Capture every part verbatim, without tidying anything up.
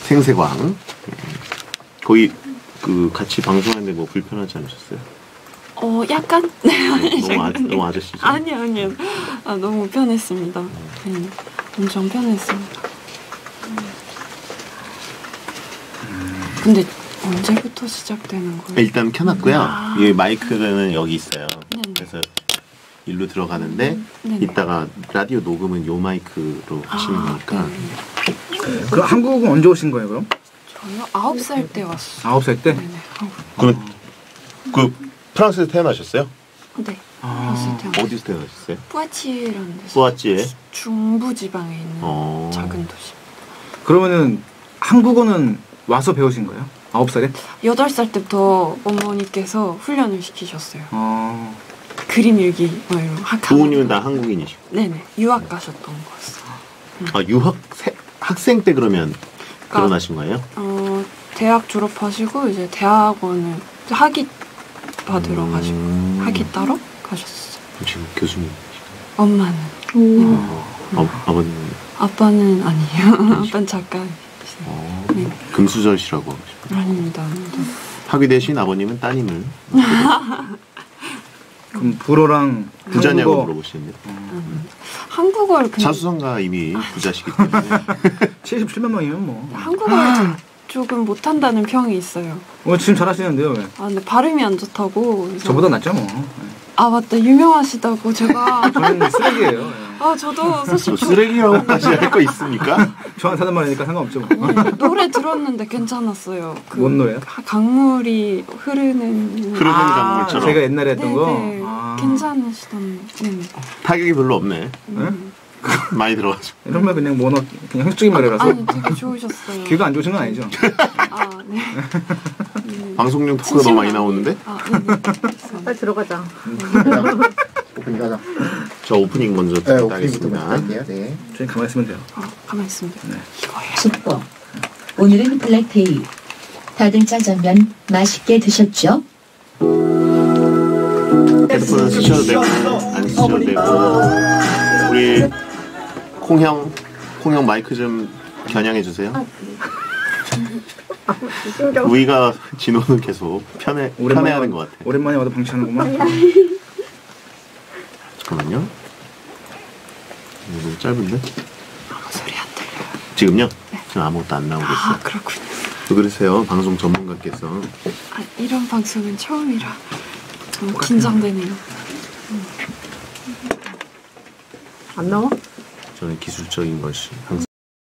생새광. 거의 그 같이 방송하는데 뭐 불편하지 않으셨어요? 어 약간 네, 너무, 아, 너무 아저씨죠? 아니요 아니요 아, 너무 편했습니다. 네, 엄청 편했습니다. 근데 언제부터 시작되는 거예요? 일단 켜놨고요. 아. 이 마이크는 여기 있어요. 네네. 그래서 일로 들어가는데 네네. 이따가 라디오 녹음은 요 마이크로 하시는 아, 거니까. 네네. 그 한국은 언제 오신 거예요, 그럼? 저요 아홉 살 때 왔어요. 아홉 살 때? 네네. 한국. 그럼 그 프랑스에서 태어나셨어요? 네. 아. 어디서 어디서 태어나셨어요? 뿌아치라는 데서. 뿌아찌에. 중부 지방에 있는 어. 작은 도시. 그러면은 한국어는 와서 배우신 거예요? 아홉 살에? 여덟 살 때부터 어머니께서 훈련을 시키셨어요. 어. 그림 일기 뭐 이런. 학- 부모님은 다 한국인이시고. 네네. 유학 가셨던 거였어요. 아 유학 세, 학생 때 그러면 그러니까, 결혼하신 거예요? 어 대학 졸업하시고 이제 대학원을 학위 받으러 음. 가시고 학위 따러 가셨어요. 지금 교수님. 엄마는. 아, 아버님. 아빠는 아니에요. 아빠는 작가이시네요. 어, 네. 금수저시라고 하고 싶어요. 아닙니다. 아닙니다. 학위 대신 아버님은 따님을 그럼 불어랑 부자냐고 한국어 물어보시는데 음. 한국어를 그냥 자수성가 이미 부자시기 때문에 칠십칠만 명이면 뭐. 한국어를 조금 못한다는 평이 있어요. 어, 지금 잘하시는데요, 왜? 아 근데 발음이 안 좋다고. 그래서 저보다 낫죠, 뭐. 아 맞다 유명하시다고 제가. 저는 쓰레기예요. 아 저도 사실 저 쓰레기라고까지 할 거 있습니까? 저한테 하는 말이니까 상관없죠. 뭐. 네, 노래 들었는데 괜찮았어요. 그 뭔 노래요? 가- 강물이 흐르는. 흐르는 아, 강물처럼. 제가 옛날에 했던 거? 네네. 아. 괜찮으시던. 네. 타격이 별로 없네. 음. 많이 들어가죠. 이런 말 그냥 모노, 그냥 형식적인 말이라서. 아니 되게 좋으셨어요. 귀가 안 좋으신 건 아니죠? 아 네. 네. 방송용 토크가 너무 많이 나오는데? 아 네네. 빨리 들어가자. 오프닝 하자. 저 오프닝 먼저 네, 듣겠다 오프닝부터 먼저 하겠습니다. 할게요. 네. 저희 가만히 있으면 돼요. 아 가만 있습니다. 네. 이거예요. 슈퍼. 오늘은 블랙데이. 다들 짜장면 맛있게 드셨죠? 핸드폰은 쓰셔도 되고 안 쓰셔도 되고 우리 콩형 콩형 마이크 좀 겨냥해 주세요. 우리가 진호는 계속 편해 편해하는 것 같아. 오랜만에 와도 방치하는구만. 잠깐만요. 이거 너무 짧은데? 아무 소리 안 들려요. 지금요? 지금 아무것도 안 나오고 아 있어요. 그렇군요. 왜 그러세요? 방송 전문가께서. 아 이런 방송은 처음이라 너무 긴장되네요. 안 나와? 저는 기술적인 것이 항상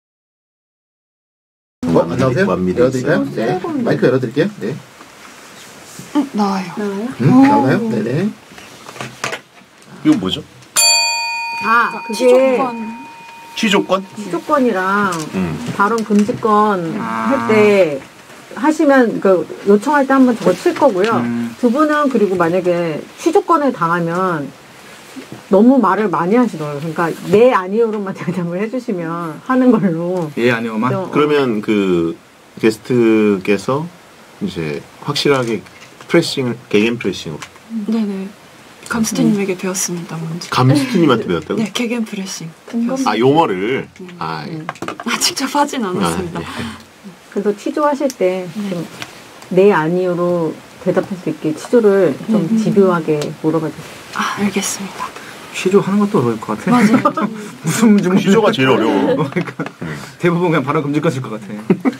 뭐, 안 나오세요? 완미돼 열어드릴까요? 있어요. 네. 마이크 열어드릴게요. 네. 응 나와요. 나와요? 음, 나오나요? 네네. 이거 뭐죠? 아, 그러니까 그게 취조건. 취조건? 취조건이랑 음. 발언 금지건 아. 할 때 하시면 그 요청할 때 한번 저거 칠 거고요. 음. 두 분은 그리고 만약에 취조건을 당하면 너무 말을 많이 하시더라고요. 그러니까 네 아니요로만 대답을 해주시면 하는 걸로. 예, 아니요만. 좀, 어, 그러면 그 게스트께서 이제 확실하게 프레싱을 개겐 프레싱으로 네네. 감스트님에게 배웠습니다 먼저. 감스트님한테 배웠다고? 네 개겐 프레싱. 배웠어요. 아 용어를 네. 아, 음. 아 직접 하진 않았습니다. 아, 네. 그래서 취조하실 때 네. 좀 네 아니요로 대답할 수 있게 취조를 좀 음. 집요하게 물어봐 주세요. 아 알겠습니다. 취조하는 것도 어려울 것 같아. 맞아요. 무슨 문제 취조가 제일 어려워. 그러니까 대부분 그냥 발언 금지까지일 것 같아.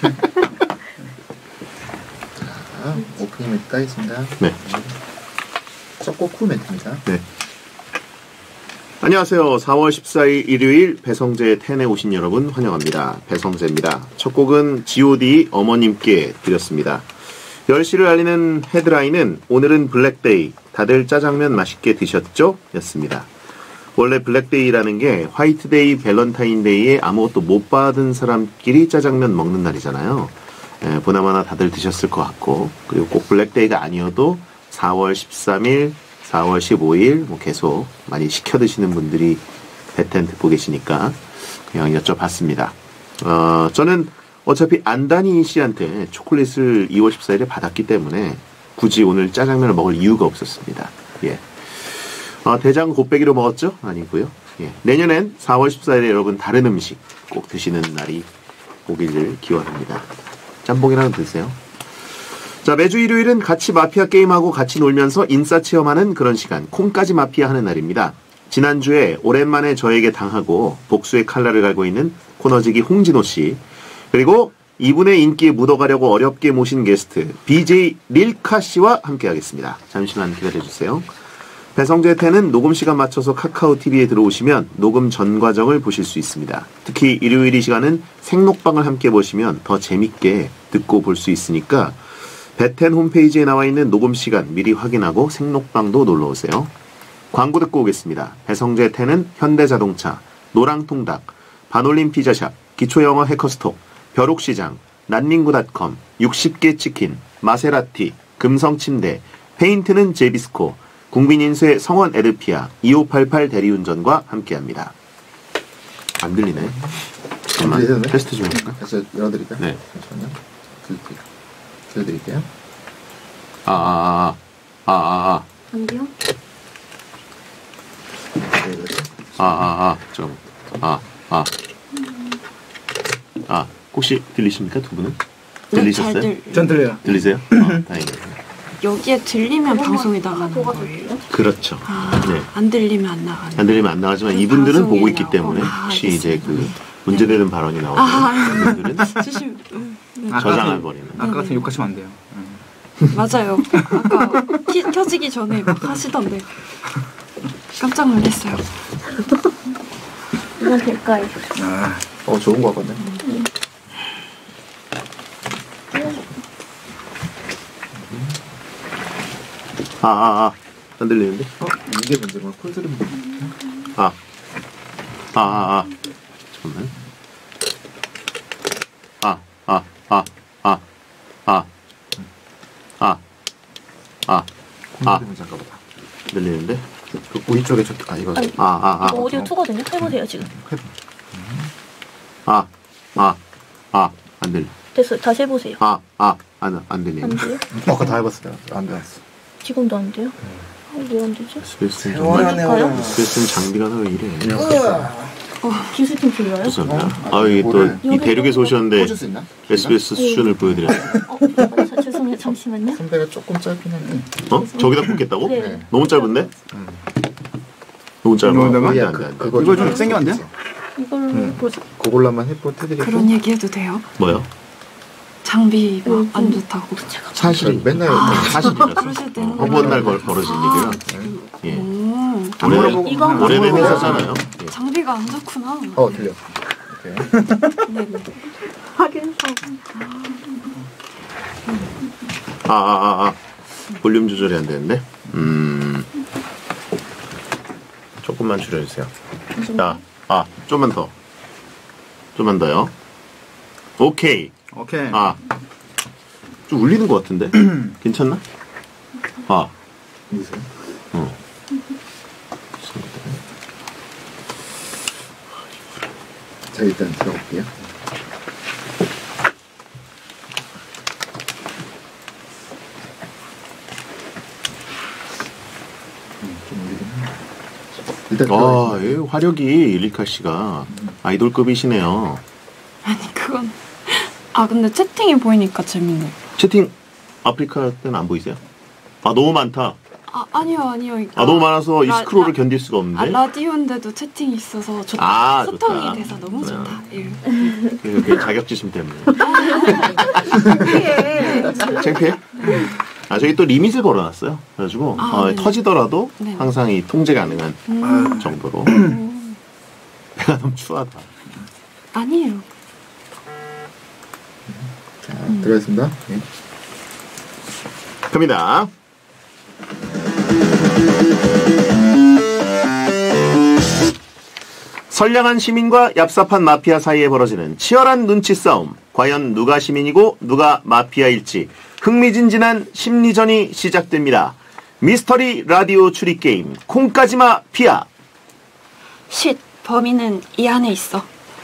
자, 오프닝 멘트 따겠습니다. 네. 첫 곡 후 멘트입니다. 네. 안녕하세요. 사월 십사일 일요일 배성재 텐에 오신 여러분 환영합니다. 배성재입니다. 첫 곡은 지오디 어머님께 드렸습니다. 열 시를 알리는 헤드라인은 오늘은 블랙데이, 다들 짜장면 맛있게 드셨죠? 였습니다. 원래 블랙데이라는 게 화이트데이, 밸런타인데이에 아무것도 못 받은 사람끼리 짜장면 먹는 날이잖아요. 에, 보나마나 다들 드셨을 것 같고, 그리고 꼭 블랙데이가 아니어도 사월 십삼일, 사월 십오일 뭐 계속 많이 시켜 드시는 분들이 배텐 듣고 계시니까 그냥 여쭤봤습니다. 어, 저는 어차피 안다니 씨한테 초콜릿을 이월 십사일에 받았기 때문에 굳이 오늘 짜장면을 먹을 이유가 없었습니다. 예. 어, 대장 곱빼기로 먹었죠? 아니고요. 예. 내년엔 사월 십사일에 여러분 다른 음식 꼭 드시는 날이 오기를 기원합니다. 짬뽕이라도 드세요. 자, 매주 일요일은 같이 마피아 게임하고 같이 놀면서 인싸 체험하는 그런 시간, 콩까지 마피아 하는 날입니다. 지난주에 오랜만에 저에게 당하고 복수의 칼날을 갈고 있는 코너지기 홍진호 씨, 그리고 이분의 인기에 묻어가려고 어렵게 모신 게스트 비제이 릴카 씨와 함께하겠습니다. 잠시만 기다려주세요. 배성재 텐은 녹음 시간 맞춰서 카카오 티비에 들어오시면 녹음 전 과정을 보실 수 있습니다. 특히 일요일 이 시간은 생록방을 함께 보시면 더 재밌게 듣고 볼 수 있으니까 배텐 홈페이지에 나와 있는 녹음 시간 미리 확인하고 생록방도 놀러오세요. 광고 듣고 오겠습니다. 배성재 텐은 현대자동차, 노랑통닭, 반올림 피자샵, 기초영어 해커스톡, 벼룩시장, 난닝구닷컴, 육십 개 치킨, 마세라티, 금성침대, 페인트는 제비스코, 국민인쇄 성원 에드피아, 이오팔팔 대리운전과 함께합니다. 안 들리네. 잠깐만 들리세요? 테스트 좀 해볼까? 다시 열어드릴까요? 네. 잠시만요. 들릴게요. 들려드릴게요. 아, 아, 아, 아, 아, 안 돼요? 아, 아, 아, 좀, 아, 아, 아, 혹시 들리십니까 두 분은? 들리셨어요? 네, 잘 들... 전 들려요. 들리세요? 아, 다행이네요. 여기에 들리면 방송이 나가는 거예요? 그렇죠. 아, 네. 안 들리면 안 나가는 안 들리면 안 나가지만 그 이분들은 방송에 보고 있기 나오고. 때문에 아, 혹시 이제 그 알겠습니다. 문제되는 발언이 나오면 아, 이분들은 주심... 음, 네. 아까 저장을 같은- 버리는. 아까 같은 네네. 욕하시면 안 돼요. 음. 맞아요. 아까 키, 켜지기 전에 막 하시던데 깜짝 놀랐어요. 이건 될까요? 아, 어, 좋은 거 같네. 아, 아, 아, 안 들리는데? 어, 이게 문제구나. 콜 들으면 아, 아, 아, 아, 잠깐만. 아, 아, 아, 아, 아, 아, 아, 콜 아. 들으면 잠깐만. 들리는데? 그 우리 쪽에 저, 아, 이거. 아니, 아, 아, 아, 이거 오디오 투거든요. 해보세요 지금. 아, 아, 아, 안 들리. 됐어요. 다시 해보세요. 아, 아, 안, 안 안 들리는데. 돼요? 아까 다 해봤어요. 안 되었어. 지금도 안 돼요? 아, 왜 안 되지? 에스비에스는 정말, 해볼까요? 에스비에스는 장비가 왜 이래. 기술팀 들려요? 죄송합니다. 아, 여기 또, 이 대륙에서 오셨는데, 꽂을 수 있나? 에스비에스 수준을 보여드려요. 어, 저, 죄송해요. 잠시만요. 선배가 조금 짧긴 한데. 어? 저기다 꽂겠다고? 네. 너무 짧은데? 너무 짧아. 이거다가? 안 돼, 야, 안 돼, 그, 안 돼. 그거 이거 좀 생겨 안 돼요? 이걸로 보자. 그걸로만 해보 해드리고. 그런 얘기 해도 돼요? 뭐요? 장비 막 안 좋다고. 사실이. 맨날 사실이라서. 그러실 때는 어, 허구한 날 벌- 벌어진 아, 일이라. 예. 오, 안 오래- 물어보고 이거 그냥 오래된 물어보고. 회사잖아요. 예. 장비가 안 좋구나. 어, 들려. 오케이. 네네. 확인서. 아, 아, 아, 아. 볼륨 조절이 안 되는데? 음. 조금만 줄여주세요. 자, 아, 좀만 더. 좀만 더요. 오케이. 오케이. 아. 좀 울리는 것 같은데? 괜찮나? 아. 믿으세요? 어. 자, 일단 들어볼게요. 음, 좀 울리긴 하네. 일단 아, 들어가겠습니다. 이 화력이 릴카 씨가 아이돌급이시네요. 아니 그건 아 근데 채팅이 보이니까 재밌네. 채팅 아프리카 때는 안 보이세요? 아, 너무 많다. 아 아니요 아니요. 아, 너무 많아서 이 라- 스크롤을 라- 견딜 수가 아 없는데. 라디오인데도 채팅이 있어서 좋다. 아, 소통이 좋다. 돼서 너무 그래요. 좋다. 예. 그, 그 자격지심 때문에. 예. 창피해? 아, 저희 또 리밋을 걸어놨어요. 그래가지고, 아, 어, 네네. 터지더라도 네. 항상 이 통제 가능한 음. 정도로. 음. 배가 너무 추하다. 아니에요. 자, 들어가겠습니다. 네. 갑니다. 선량한 시민과 얍삽한 마피아 사이에 벌어지는 치열한 눈치 싸움. 과연 누가 시민이고 누가 마피아일지 흥미진진한 심리전이 시작됩니다. 미스터리 라디오 추리 게임 콩까지마 피아. 쉿 범인은 이 안에 있어.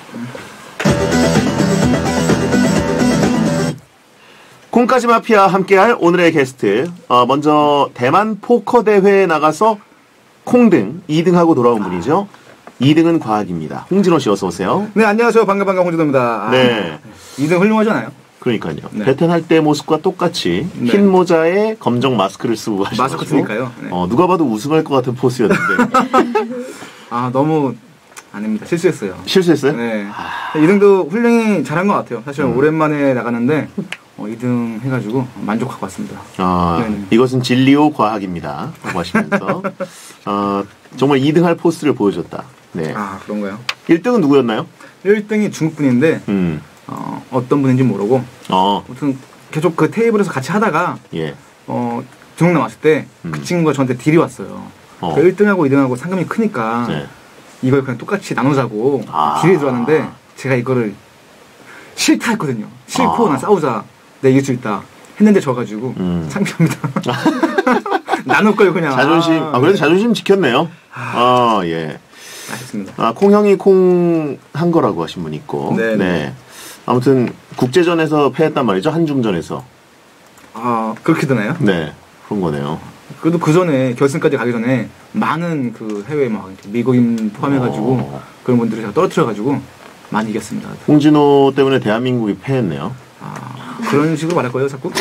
콩까지 마피아 함께할 오늘의 게스트. 어, 먼저 대만 포커 대회에 나가서 콩등 이 등하고 돌아온 분이죠. 이 등은 과학입니다. 홍진호 씨 어서 오세요. 네, 안녕하세요. 반가 반가 홍진호입니다. 아, 네. 이 등 훌륭하잖아요. 그러니까요. 네. 베텐 할 때 모습과 똑같이 네. 흰 모자에 검정 마스크를 쓰고 하시고 마스크 쓰니까요. 네. 어, 누가 봐도 우승할 것 같은 포스였는데 아, 너무 아닙니다. 실수했어요. 실수했어요? 네. 이 등도 훌륭히 잘한 것 같아요. 사실 음. 오랜만에 나갔는데 어, 이 등 해가지고 만족하고 왔습니다. 아, 네네. 이것은 진리오 과학입니다. 라고 하시면서 어, 정말 이 등 할 포스를 보여줬다. 네. 아, 그런가요? 일 등은 누구였나요? 일 등이 중국 분인데 음. 어, 어떤 분인지 모르고 어, 아무튼 계속 그 테이블에서 같이 하다가 예. 어, 중국 나왔을 때 그 음. 친구가 친구가 저한테 딜이 왔어요. 어. 그 일 등하고 이 등하고 상금이 크니까 네. 이걸 그냥 똑같이 나누자고 아. 딜이 들어왔는데 제가 이거를 싫다 했거든요. 싫고 아. 나 싸우자. 내가 이길 수 있다. 했는데 져가지고 음. 창피합니다. 나눌 걸 그냥. 자존심, 아, 그래도 자존심 지켰네요. 아, 예. 아쉽습니다. 아, 콩형이 콩 한 거라고 하신 분 있고. 네, 네. 아무튼 국제전에서 패했단 말이죠. 한중전에서. 아, 그렇게 되나요? 네. 그런 거네요. 그래도 그 전에 결승까지 가기 전에 많은 그 해외 막 미국인 포함해가지고 어. 그런 분들을 제가 떨어뜨려가지고 많이 이겼습니다. 홍진호 때문에 대한민국이 패했네요. 아, 그런 식으로 말할 거예요, 자꾸?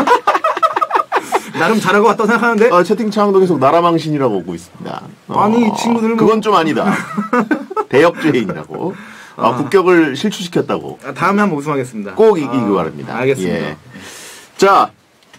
나름 잘하고 왔다고 생각하는데 아, 채팅창도 계속 나라망신이라고 오고 있습니다. 아니, 친구들 뭐- 그건 좀 아니다. 대역죄인이라고. 아, 아. 국격을 실추시켰다고. 아, 다음에 한번 우승하겠습니다. 꼭 이기기 아, 바랍니다. 알겠습니다. 예. 자,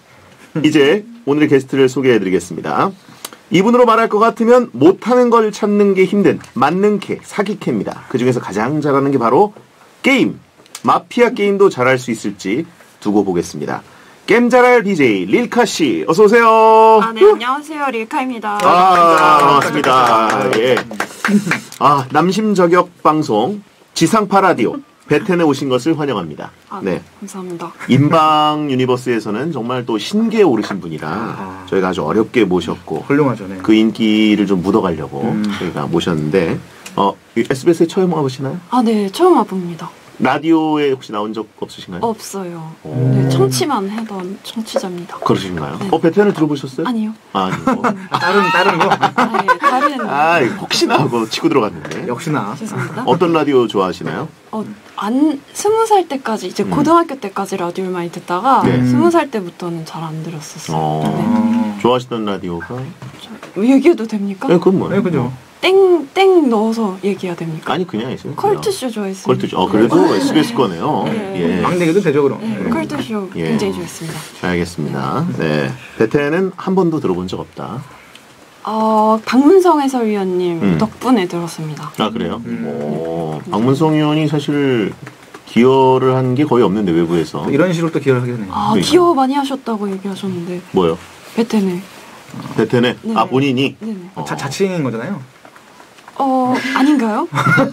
이제 오늘의 게스트를 소개해드리겠습니다. 이분으로 말할 것 같으면 못하는 걸 찾는 게 힘든 만능캐, 사기캐입니다. 그 중에서 가장 잘하는 게 바로 게임. 마피아 게임도 잘할 수 있을지 두고 보겠습니다. 게임 잘할 비제이 릴카씨 어서오세요. 아, 네, 안녕하세요. 릴카입니다. 아, 반갑습니다. 예. 아, 남심 저격 방송 지상파 라디오 베텐에 오신 것을 환영합니다. 아, 네. 감사합니다. 인방 유니버스에서는 정말 또 신기에 오르신 분이라 아. 저희가 아주 어렵게 모셨고 훌륭하죠, 네. 그 인기를 좀 묻어가려고 음. 저희가 모셨는데 어, 에스비에스에 처음 와보시나요? 아, 네, 처음 와봅니다. 라디오에 혹시 나온 적 없으신가요? 없어요. 오. 네, 청취만 해던 청취자입니다. 그러신가요? 네. 어, 베텐을 들어보셨어요? 아니요. 아, 아니요. 아, 다른 다른 거 아, 네, 다른. 아, 혹시나 하고 치고 들어갔는데. 역시나 죄송합니다. 어떤 라디오 좋아하시나요? 어, 안, 스무 살 때까지, 이제 음. 고등학교 때까지 라디오를 많이 듣다가, 네. 스무 살 때부터는 잘 안 들었었어요. 어. 네. 어. 좋아하시던 라디오가? 저, 얘기해도 됩니까? 네, 그건 뭐예요? 네, 그죠. 땡, 땡 넣어서 얘기해야 됩니까? 아니, 그냥 있어요. 컬투쇼 좋아했습니다. 컬투쇼. 어, 그래도 에스비에스 거네요. 네. 예. 막내기도 되죠, 그럼. 네, 음. 컬투쇼 예. 굉장히 좋아했습니다. 알겠습니다. 네. 베텐은 한 번도 들어본 적 없다. 어, 박문성 해설위원님 음. 덕분에 들었습니다. 아, 그래요? 음. 오, 박문성 의원이 사실 기여를 한 게 거의 없는데, 외부에서. 또 이런 식으로 또 기여를 하게 되네요. 아, 그러니까. 기여 많이 하셨다고 얘기하셨는데, 뭐요? 베텐에. 베텐에? 네네. 아, 본인이? 네네. 어. 자, 자칭인 거잖아요. 어, 아닌가요?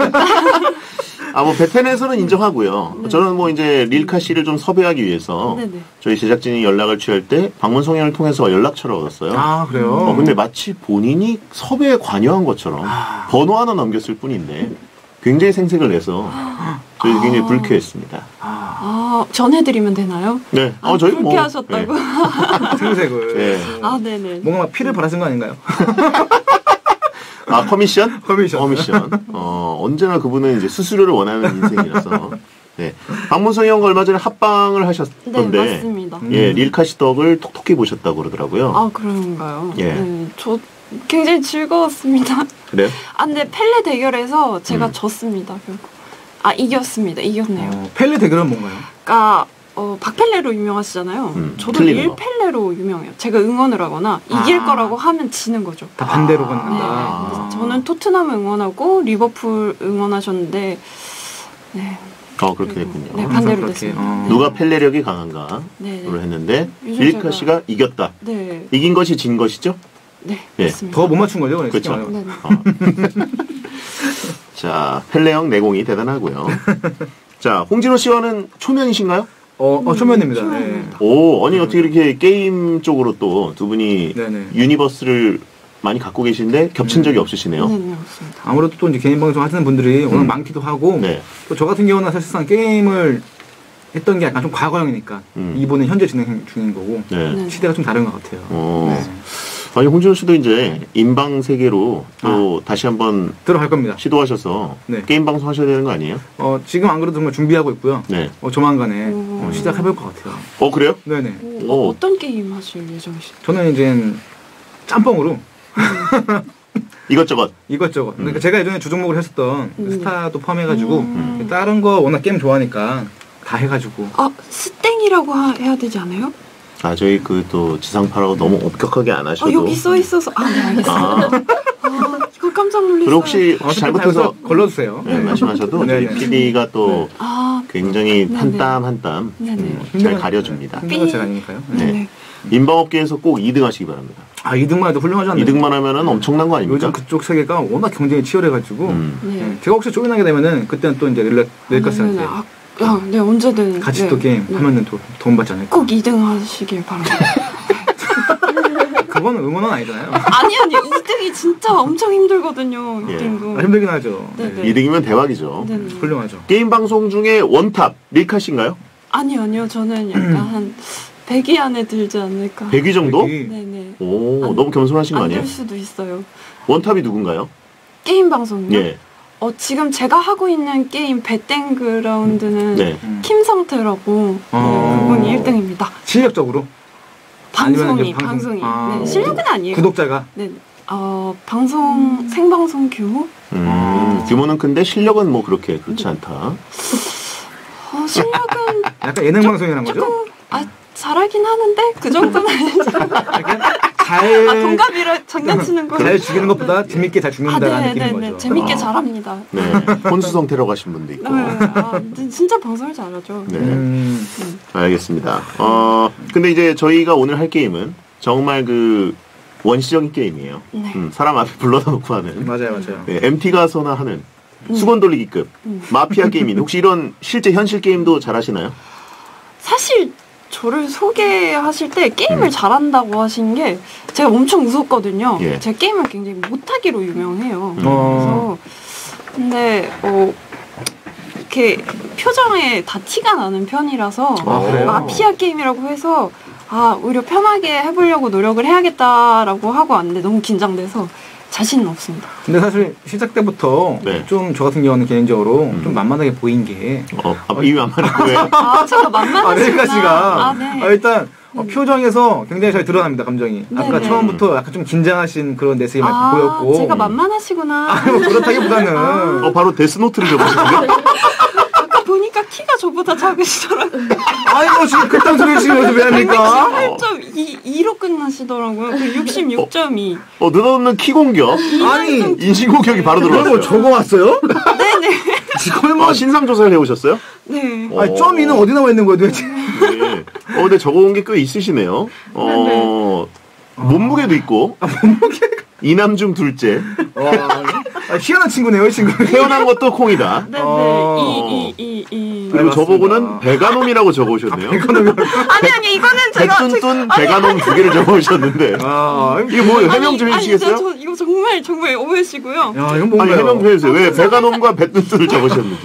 아, 뭐, 베텐에서는 인정하고요. 네. 저는 뭐, 이제, 릴카 씨를 좀 섭외하기 위해서, 네네. 저희 제작진이 연락을 취할 때, 박문성 의원을 통해서 연락처를 얻었어요. 아, 그래요? 어, 근데 마치 본인이 섭외에 관여한 것처럼 아. 번호 하나 넘겼을 뿐인데 굉장히 생색을 내서 저희 굉장히 아. 불쾌했습니다. 아, 아, 전해드리면 되나요? 네, 아, 어, 저희 뭐 불쾌하셨다고? 예. 생색을. 예. 아, 네네. 뭔가 막 피를 바라신 거 아닌가요? 아 커미션? 커미션. 커미션. 어 언제나 그분은 이제 수수료를 원하는 인생이라서. 네, 박문성 형과 얼마 전에 합방을 네, 하셨던데, 맞습니다. 예, 릴카 씨 덕을 톡톡히 보셨다고 그러더라고요. 아, 그런가요? 예. 네, 저 굉장히 즐거웠습니다. 그래요? 아, 근데 펠레 대결에서 제가 음. 졌습니다, 결국. 아, 이겼습니다. 이겼네요. 어, 펠레 대결은 뭔가요? 그러니까 어, 박펠레로 유명하시잖아요. 음, 저도 틀리는 거. 일펠레로 유명해요. 제가 응원을 하거나 이길 아. 거라고 하면 지는 거죠. 다 반대로 네. 간다. 그래서 저는 토트넘 응원하고 리버풀 응원하셨는데 네, 어 그렇게 됐군요. 네, 항상 반대로 그렇게, 됐습니다. 어. 네. 누가 펠레력이 강한가를 네, 네. 했는데 요즘 릴카 제가- 씨가 이겼다. 네, 이긴 것이 진 것이죠? 네, 예. 맞습니다. 더 못 맞춘 거죠? 그러니까 그쵸. 쉽게 말하면. 네, 네. 어. 자, 펠레형 내공이 대단하고요. 자, 홍진호 씨와는 초면이신가요? 어, 어, 초면입니다. 네. 초면입니다. 오, 아니 어떻게 이렇게 게임 쪽으로 또 두 분이 네네. 유니버스를 많이 갖고 계신데 겹친 적이 없으시네요. 네, 네, 맞습니다. 아무래도 또 이제 개인 방송 하시는 분들이 워낙 음. 많기도 하고, 네. 또 저 같은 경우는 사실상 게임을 했던 게 약간 좀 과거형이니까, 음. 이번엔 현재 진행 중인 거고, 네. 네. 시대가 좀 다른 것 같아요. 어. 네. 아니 홍진호 씨도 이제 인방 세계로 또 다시 한번 들어갈 겁니다. 시도하셔서 네. 게임 방송 하셔야 되는 거 아니에요? 어, 지금 안 그래도 정말 준비하고 있고요. 네. 어, 조만간에 오. 어, 시작해볼 것 같아요. 어 그래요? 네네. 오, 오. 어떤 게임 하실 예정이시죠? 저는 이제 짬뽕으로 이것저것. 이것저것. 그러니까 제가 예전에 주종목을 했었던 음. 스타도 포함해가지고 음. 다른 거 워낙 게임 좋아하니까 다 해가지고. 아 스땡이라고 하, 해야 되지 않아요? 아 저희 그 또 지상파라고 너무 엄격하게 안 하셔도. 아 여기 써 있어서 아 네 알겠어요. 아, 아 이거 깜짝 놀랐어요. 그리고 혹시 어쨌든 잘못해서 다 걸러주세요. 네, 말씀하셔도 네, 저희 네. 피디가 또 아 굉장히 네네. 한 땀 한 땀 네네. 잘 가려줍니다. 힘든 건 제가 아니니까요. 네. 네네. 인방업계에서 꼭 이 등 하시기 바랍니다. 아, 이 등만 해도 훌륭하지 않나요? 이 등만 하면은 엄청난 거 아닙니까? 요즘 그쪽 세계가 워낙 경쟁이 치열해가지고 음. 네. 네. 제가 혹시 조인하게 되면은 그때는 또 이제 릴렉, 릴렉스한테 네네. 아, 아, 네 언제든 같이 네. 또 게임 네. 하면은 또 돈 받지 않을까. 꼭 이 등 하시길 바랍니다. 그건 응원은 아니잖아요. 아니 아니 이 등이 진짜 엄청 힘들거든요. 예. 이 등도. 아, 힘들긴 하죠. 네네. 이 등이면 대박이죠. 네네. 훌륭하죠. 게임 방송 중에 원탑 밀카 씨인가요? 아니요 아니요 저는 약간 한 백 위 안에 들지 않을까. 백 위 정도? 여기 네네. 오 안- 너무 겸손하신 거 안 아니에요? 될 수도 있어요. 원탑이 누군가요? 게임 방송요? 예. 어 지금 제가 하고 있는 게임 배땡그라운드는 네. 음. 김성태라고 어. 네, 그분이 일 등입니다. 실력적으로 아니면 방송이 이제 방송- 방송이 아. 네, 실력은 아니에요. 구독자가 네. 어 방송 생방송 규모? 음, 아. 규모는 큰데 실력은 뭐 그렇게 그렇지 않다. 어 실력은 약간 예능 방송이라는 거죠? 조금 아 잘하긴 하는데 그 정도는 아니죠. 잘, 아 동갑이라 장난치는 거. 잘 죽이는 것보다 재밌게 잘 죽는다라는 아, 네, 느낌인 네, 거죠. 네. 재밌게 아. 잘합니다. 네. 혼수성태라고 하신 분도 있고. 네, 아, 진짜 방송을 잘하죠. 네. 음, 알겠습니다. 어, 근데 이제 저희가 오늘 할 게임은 정말 그 원시적인 게임이에요. 네. 음, 사람 앞에 불러다 놓고 하는. 맞아요, 맞아요. 네, 엠티 가서나 하는 음. 수건 돌리기급 음. 마피아 게임인데 혹시 이런 실제 현실 게임도 잘 하시나요? 사실 저를 소개하실 때 게임을 음. 잘한다고 하신 게 제가 엄청 웃었거든요. 예. 제가 게임을 굉장히 못하기로 유명해요. 음. 어. 그래서 근데 어 이렇게 표정에 다 티가 나는 편이라서 아, 그래요? 마피아 게임이라고 해서 아 오히려 편하게 해보려고 노력을 해야겠다라고 하고 왔는데 너무 긴장돼서 자신은 없습니다. 근데 사실 시작 때부터 네. 좀 저 같은 경우는 개인적으로 음. 좀 만만하게 보인 게 어, 아, 이미 안 말할 거예요. 아 제가 만만하시구나. 아메리카 씨가 아, 네. 아, 일단 어, 음. 표정에서 굉장히 잘 드러납니다 감정이. 아까 네네. 처음부터 약간 좀 긴장하신 그런 내색이 많이 아, 보였고. 제가 만만하시구나. 아, 뭐 그렇다기보다는 아. 어, 바로 데스노트를 적으시는데? 아까 보니까 키가 저보다 작으시더라고요. 아니 뭐 지금 그딴 소리 지금 왜 합니까? 백십팔 점 이로 끝나시더라고요. 그 육십육 점 이. 어, 느닷없는 키 공격. 아니 인신공격이 바로 그런 거 들어왔어요. 적어왔어요? 네네. 지금 뭐 아, 신상 조사를 해오셨어요? 네. 어. 아니 점이는 어디 나와 있는 거야 도대체? 네. 어, 근데 적어온 게 꽤 있으시네요. 어, 몸무게도 있고. 몸무게. 이남 중 둘째. 와, 아, 희한한 친구네요 이 친구. 태어난 것도 콩이다. 네네. 어. 이, 이, 이, 이. 그리고 맞습니다. 저보고는 베가놈이라고 적어오셨네요. 아니, 아니, 이거는 제가. 백뚠뚠 베가놈 두 개를 적어오셨는데. 아, 이게 뭐예요? 아니, 해명 좀 아니, 해주시겠어요? 저, 저 이거 정말, 정말 오해시고요. 야 이건 아니, 뭔가요? 해명 좀 해주세요. 왜 베가놈과 백뚠뚠을 적으셨는지.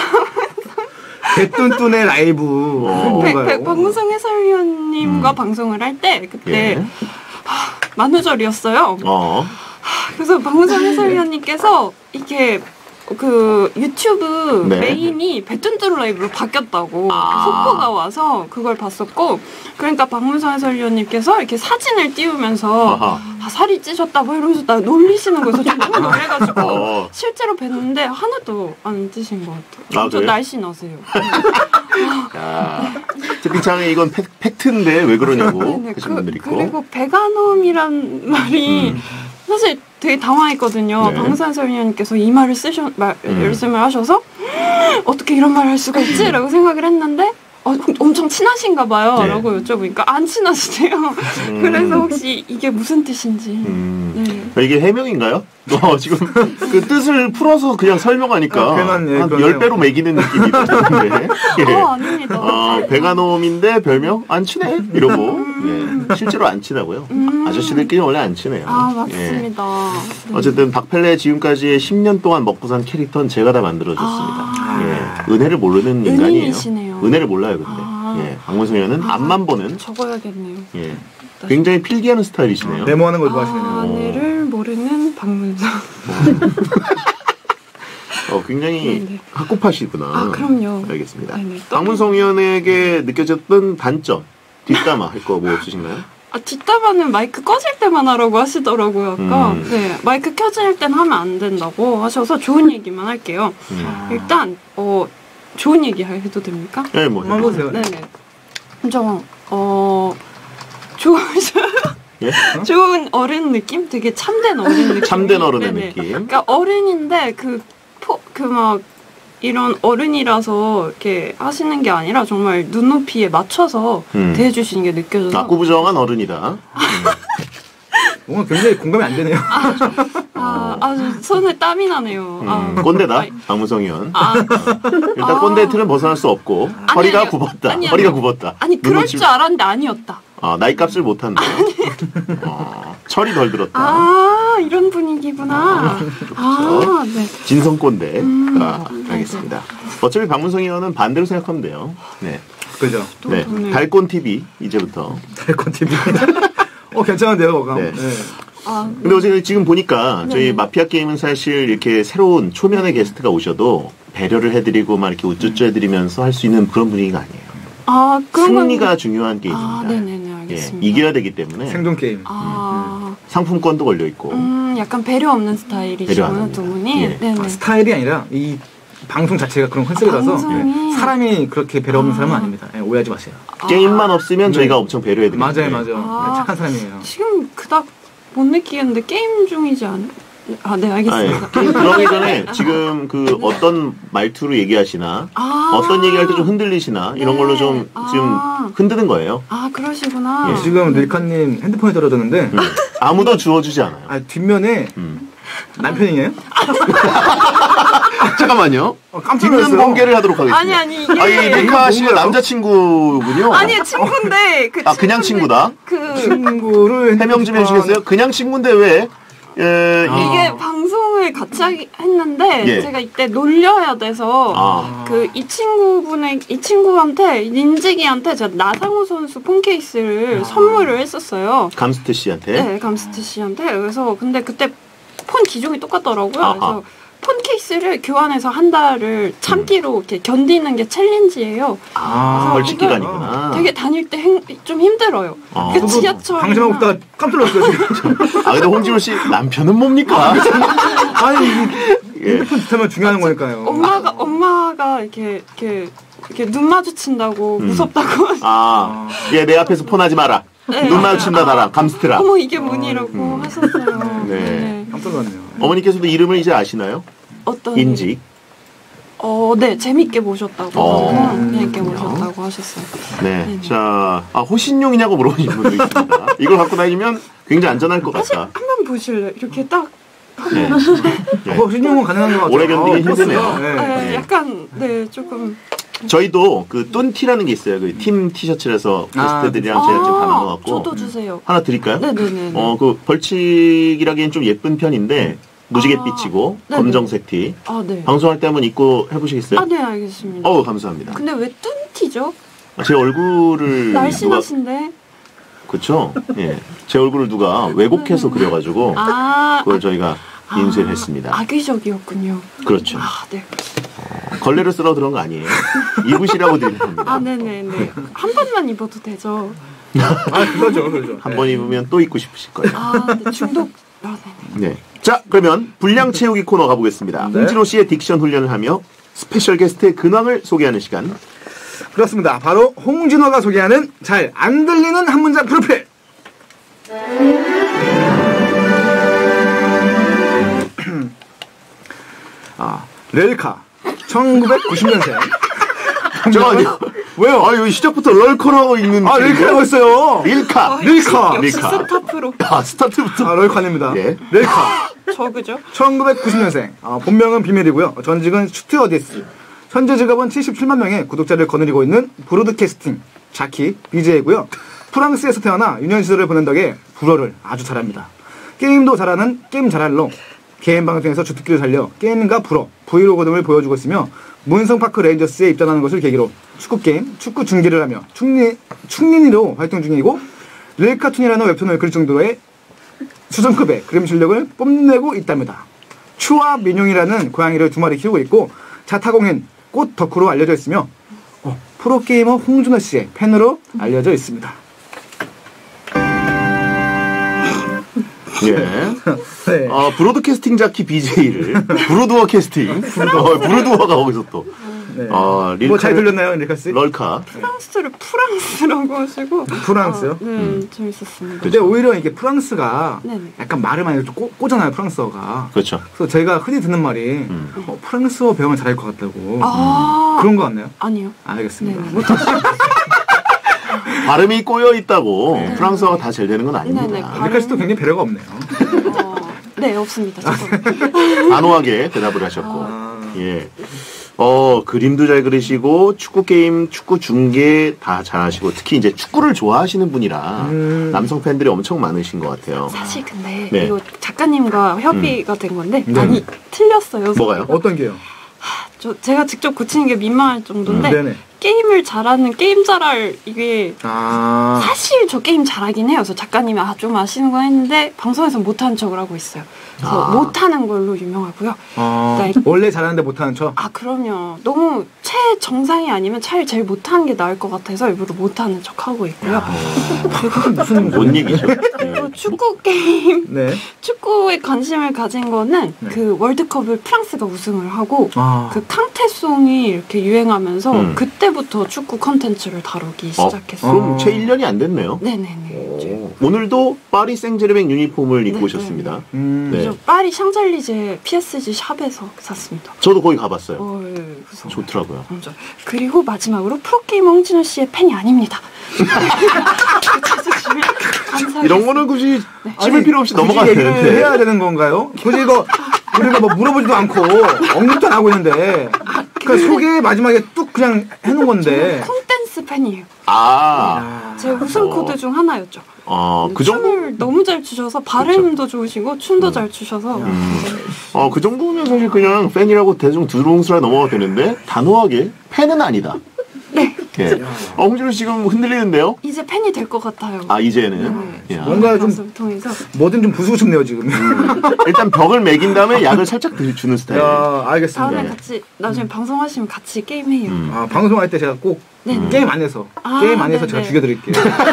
개뚠뚠의 라이브. 어. 백, 뭔가요? 백, 박무성 해설위원님과 음. 방송을 할 때, 그때, 예. 만우절이었어요. 어. 그래서 박무성 해설위원님께서 이게 그 유튜브 네. 메인이 배뚠뚠 라이브로 바뀌었다고 아. 속보가 와서 그걸 봤었고 그러니까 박문성 해설위원님께서 이렇게 사진을 띄우면서 아하. 아, 살이 찌셨다고 이러면서 나 놀리시는 거예요. 저 너무 놀래가지고 어. 실제로 뵀는데 하나도 안 찌신 것 같아요. 아, 저 그래요? 날씬하세요. 야. 채팅창에 이건 팩, 팩트인데 왜 그러냐고 네네. 하신 그, 분들이 있고. 그리고 베가놈이란 말이 음. 사실 되게 당황했거든요. 네. 박무성 해설위원님께서 이 말을 쓰셔, 말, 음. 말씀을 하셔서 어떻게 이런 말을 할 수가 있지? 라고 생각을 했는데 어, 엄청 친하신가 봐요. 네. 라고 여쭤보니까 안 친하시대요. 음. 그래서 혹시 이게 무슨 뜻인지. 음. 네. 이게 해명인가요? 어, 지금 그 뜻을 풀어서 그냥 설명하니까 아, 괜한, 예, 한 그러네요. 열 배로 매기는 느낌이 드는데. 예. 어, 아닙니다. 어, 베가놈인데 별명 안 친해 이러고 예. 실제로 안 친하고요. 음. 아저씨들끼리 원래 안 친해요. 아, 예. 맞습니다. 네. 어쨌든 박펠레 지금까지의 십 년 동안 먹고 산 캐릭터는 제가 다 만들어줬습니다. 아. 예. 은혜를 모르는 인간이에요. 은인이시네요. 은혜를 몰라요, 근데. 아. 예, 박문성 의원은 앞만 보는 적어야겠네요. 예, 굉장히 필기하는 스타일이시네요. 메모하는 걸 좋아하시네요. 아내를 모르는 박문성. 어, 굉장히 네네. 학구파시구나. 아, 그럼요. 알겠습니다. 네네. 또- 박문성 의원에게 느껴졌던 단점, 뒷담화 할 거 뭐 없으신가요? 아, 뒷담화는 마이크 꺼질 때만 하라고 하시더라고요, 아까. 음. 네, 마이크 켜질 땐 하면 안 된다고 하셔서 좋은 얘기만 할게요. 음. 일단, 어, 좋은 얘기 해도 됩니까? 네, 뭐 한번 해보세요. 네네. 좀, 어, 좋은, 예? 좋은 어른 느낌? 되게 참된 어른 느낌. 참된 어른의 네네. 느낌. 그러니까 어른인데 그, 포, 그 막, 이런 어른이라서 이렇게 하시는 게 아니라 정말 눈높이에 맞춰서 음. 대해주시는 게 느껴져서. 낙구부정한 어른이다. 뭔가 굉장히 공감이 안 되네요. 아, 아주 손에 땀이 나네요. 음, 아, 꼰대다, 아이, 박문성 의원. 아, 일단 아. 꼰대 틀은 벗어날 수 없고 아니, 허리가 아니요. 굽었다. 아니, 허리가 아니요. 굽었다. 아니, 그럴 눈높이- 줄 알았는데 아니었다. 아, 나이값을 못한다. 어, 철이 덜 들었다. 아, 이런 분위기구나. 아, 네. 진성 꼰대. 음, 아, 알겠습니다. 어차피 박문성 의원은 반대로 생각하면 돼요. 네. 그죠? 또 네. 오늘- 달꼰 티비 이제부터. 달콘 티비. 어, 괜찮은데요, 어감. 네. 네. 아, 근데 어제 지금 보니까 저희 네. 마피아 게임은 사실 이렇게 새로운 초면의 게스트가 오셔도 배려를 해드리고 막 이렇게 우쭈쭈 해드리면서 할 수 있는 그런 분위기가 아니에요. 아, 그런 건- 승리가 중요한 게임입니다. 아, 네네네, 예, 알겠습니다. 이겨야 되기 때문에 생존 게임. 아, 상품권도 걸려 있고. 음, 약간 배려 없는 배려 안 스타일이시구나, 합니다. 두 분이. 예. 네네. 아, 스타일이 아니라 이 방송 자체가 그런 컨셉이라서 방송이- 예, 사람이 그렇게 배려 없는 아. 사람은 아닙니다. 예, 오해하지 마세요. 게임만 없으면 네. 저희가 엄청 배려해드립니다. 맞아요, 맞아요. 아. 예, 착한 사람이에요. 지금 그닥 못 느끼겠는데 게임 중이지 않... 아, 네, 아, 알겠습니다. 예. 게임 들어가기 전에 지금 그 어떤 말투로 얘기하시나 아, 어떤 얘기할 때 좀 흔들리시나 이런 네. 걸로 좀 지금 아. 흔드는 거예요. 아, 그러시구나. 예. 지금 릴카님 핸드폰이 떨어졌는데 음. 아무도 주워주지 않아요. 아, 뒷면에 음. 남편이에요? 잠깐만요. 어, 깜짝 뒷면 놀랐어요. 공개를 하도록 하겠습니다. 아니, 아니, 이게. 아, 이 리카 씨가 남자친구군요. 아니, 친구인데. 그 아, 그냥 친구인데 친구다? 그. 친구를 해명 좀 해주시겠어요? 그냥 친구인데 왜? 예, 아. 이- 이게 방송을 같이 하기 했는데 예. 제가 이때 놀려야 돼서 아, 그 이 친구분의 이 친구한테 닌지기한테 제가 나상호 선수 폰 케이스를 선물을 했었어요. 감스트 씨한테. 네, 감스트 씨한테. 그래서 근데 그때 폰 기종이 똑같더라고요. 아하. 그래서 폰 케이스를 교환해서 한 달을 참기로 이렇게 견디는 게 챌린지예요. 아, 벌칙 이걸 기간이구나. 되게 다닐 때 좀 힘들어요. 아. 그 저도 지하철 방심하고 있다가 깜짝 놀랐어요. 지금. 아, 근데 홍진호 씨 남편은 뭡니까? 아니, 이게 예. 핸드폰 뒷하면 중요한 거니까요. 엄마가 엄마가 이렇게 이렇게 이렇게 눈 마주친다고 음. 무섭다고. 아, 얘 내 앞에서 폰하지 마라. 네. 눈 마주친다 나랑 감스트라. 어머 이게 문이라고 음. 하셨어요. 네. 깜짝 놀랐네요. 어머니께서도 이름을 이제 아시나요? 어떤 인직. 어, 네 재밌게 보셨다고. 어. 음, 재밌게 보셨다고 하셨어요. 네. 네네. 자, 아, 호신용이냐고 물어보시는 분도 있습니다. 이걸 갖고 다니면 굉장히 안전할 것 사실 같다. 한번 보실래? 이렇게 딱 네. 네. 어, 신용은 가능한 것 같아요. 오래 견디긴 어, 힘드네요. 버스가, 네. 네, 네. 약간 네 조금 저희도 그 똔티라는 게 있어요. 그 팀 티셔츠라서 아, 게스트들이랑 제가 지금 다 나눠갖고 저도 주세요. 하나 드릴까요? 네네네. 어, 그 벌칙이라기엔 좀 예쁜 편인데 무지갯빛이고 아, 네네. 검정색 티. 아 네. 방송할 때 한번 입고 해보시겠어요? 아 네 알겠습니다. 어우, 감사합니다. 근데 왜 뚱티죠? 제 얼굴을 음, 누가 날씬하신데. 그쵸? 예, 제 얼굴을 누가 왜곡해서 그려가지고 아. 그걸 저희가 인쇄를 했습니다. 악의적이었군요. 그렇죠. 아 네. 걸레를 쓸어 들어온 거 아니에요. 입으시라고 드릴 겁니다. 아 네네네. 한 번만 입어도 되죠. 아, 그거죠, 그거죠. 한 번 입으면 또 입고 싶으실 거예요. 아 네, 중독. 아 네네. 네. 자, 그러면 분량 채우기 코너 가보겠습니다. 네. 홍진호 씨의 딕션 훈련을 하며 스페셜 게스트의 근황을 소개하는 시간. 그렇습니다. 바로 홍진호가 소개하는 잘 안 들리는 한 문장 프로필. 아, 렐카. 천구백구십 년생. 잠깐만요. 왜요? 아, 여기 시작부터 럴커라고 읽는. 아, 렐카라고 했어요. 릴카. 릴카. 역시 릴카. 스타프로. 아, 스타트부터. 아, 렐카입니다. 예. 렐카. 저그죠? 천구백구십 년생. 아, 본명은 비밀이고요. 전직은 스튜어디스. 현재 직업은 칠십칠만 명의 구독자를 거느리고 있는 브로드캐스팅, 자키, 비제이고요. 프랑스에서 태어나 유년 시절을 보낸 덕에 불어를 아주 잘합니다. 게임도 잘하는 게임 잘할로 개인 방송에서 주특기를 살려 게임과 프로, 브이로그 등을 보여주고 있으며 문성파크 레인저스에 입단하는 것을 계기로 축구게임, 축구 중계를 하며 축린, 축린이로 활동 중이고 릴카툰이라는 웹툰을 그릴 정도의 수준급의 그림 실력을 뽐내고 있답니다. 추와 민용이라는 고양이를 두 마리 키우고 있고 자타공인 꽃 덕후로 알려져 있으며 어, 프로게이머 홍준호 씨의 팬으로 알려져 있습니다. 예. 네. 어, 브로드캐스팅 자키 비제이를 브로드워 캐스팅. 어, 브로드워가 거기서 또. 네. 어, 뭐 잘 들렸나요, 릴카 씨? 럴카. 프랑스를 프랑스라고 하시고. 프랑스요? 아, 네, 음. 재밌었습니다. 근데 오히려 이게 프랑스가 네네. 약간 말을 많이 좀 꼬, 꼬잖아요, 프랑스어가. 그렇죠. 그래서 제가 흔히 듣는 말이 음. 어, 프랑스어 배우면 잘할 것 같다고. 아, 그런 거 같나요? 아니요. 알겠습니다. 네네. 못하시죠. 발음이 꼬여 있다고 프랑스어가 다 잘 되는 건 아닙니다. 네네. 릴카 씨도 굉장히 배려가 없네요. 어, 네, 없습니다. 저도. 단호하게 대답을 하셨고. 아, 예. 어, 그림도 잘 그리시고, 축구 게임, 축구 중계 다 잘하시고, 특히 이제 축구를 좋아하시는 분이라 음. 남성 팬들이 엄청 많으신 것 같아요. 사실 근데 네. 이거 작가님과 협의가 된 건데 네. 많이 틀렸어요. 뭐가요? 어떤 게요? 저 제가 직접 고치는 게 민망할 정도인데 네네. 게임을 잘하는 게임 잘할 이게 아, 사실 저 게임 잘하긴 해요. 그래서 작가님이 아, 좀 아시는 거 했는데 방송에서 못하는 척을 하고 있어요. 그래서 아. 못하는 걸로 유명하고요. 어, 네. 원래 잘하는데 못하는 척? 아 그럼요. 너무 최정상이 아니면 차라리 제일 못하는 게 나을 것 같아서 일부러 못하는 척 하고 있고요. 무슨 뭔 얘기죠? 그리고 축구 게임 네. 축구에 관심을 가진 거는 네. 그 월드컵을 프랑스가 우승을 하고 아, 그 캉테송이 이렇게 유행하면서 음. 그때부터 축구 컨텐츠를 다루기 어, 시작했어요. 그럼 어. 채 일 년이 안 됐네요. 네네네. 오. 오늘도 파리 생제르맹 유니폼을 입고 네, 오셨습니다. 음, 네. 저 파리 샹젤리제 피에스지 샵에서 샀습니다. 저도 거기 가봤어요. 어, 예, 그래서 좋더라고요. 너무 좋아요. 그리고 마지막으로 프로게이머 홍진호 씨의 팬이 아닙니다. 찾아주시면 감사하겠습니다. 이런 거는 굳이 찝을 아니, 필요 없이 굳이 넘어가야 얘기를 되는데. 해야 되는 건가요? 굳이 이거 우리가 뭐 물어보지도 않고 언급도 안 하고 있는데 그 소개 마지막에 뚝 그냥 해놓은 건데. 콩댄스 팬이에요. 아, 제 우승 어. 코드 중 하나였죠. 어, 그 춤을 정도? 너무 잘 추셔서 발음도 좋으시고 춤도 잘 추셔서 음. 어, 그 정도면 사실 그냥 팬이라고 대충 두루뭉술하게 넘어가도 되는데, 단호하게 팬은 아니다. 네. 예. 어, 홍진호 씨 지금 흔들리는데요? 이제 팬이 될 것 같아요. 아, 이제는. 네. 야. 뭔가 좀 방송을 통해서 뭐든 좀 부수고 싶네요 지금. 일단 벽을 매긴 다음에 약을 살짝 드- 주는 스타일. 야, 알겠습니다. 다음에 같이 나중에 방송하시면 같이 게임해요. 음. 아, 방송할 때 제가 꼭 네. 게임 안에서 아, 게임 안에서 네네. 제가 죽여드릴게요.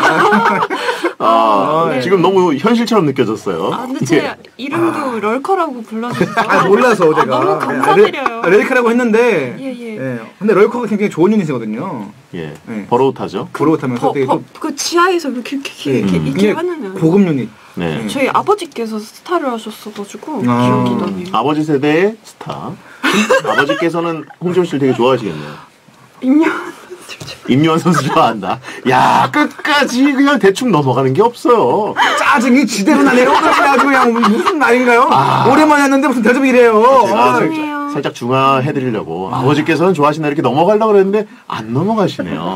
아, 네. 지금 너무 현실처럼 느껴졌어요. 아, 근데 제 이름도 럴커라고 불러주셔서 아, 몰라서 제가. 아, 너무 감사드려요. 아, 레, 레이크라고 했는데. 예, 예. 예. 근데 럴커가 굉장히 좋은 유닛이거든요. 예. 네. 버러웃하죠. 브로우타면서 더, 되게 더, 좀 그 지하에서 이렇게 이렇게 예. 이렇게, 음. 이렇게 이게 하는 고급 유닛. 네. 저희 아버지께서 스타를 하셨어가지고 아. 기억이 나네요. 아버지 세대의 스타. 아버지께서는 홍진호 씨를 되게 좋아하시겠네요. 임현 임요한 선수 좋아한다. 야, 끝까지 그냥 대충 넘어가는 게 없어요. 짜증이 지대로 나네요. 아주 그냥 무슨 말인가요? 아. 오랜만에 했는데 무슨 대접이래요. 제가 아, 죄송해요. 살짝 중화해드리려고. 아버지께서는 좋아하시나 이렇게 넘어가려고 그랬는데 안 넘어가시네요.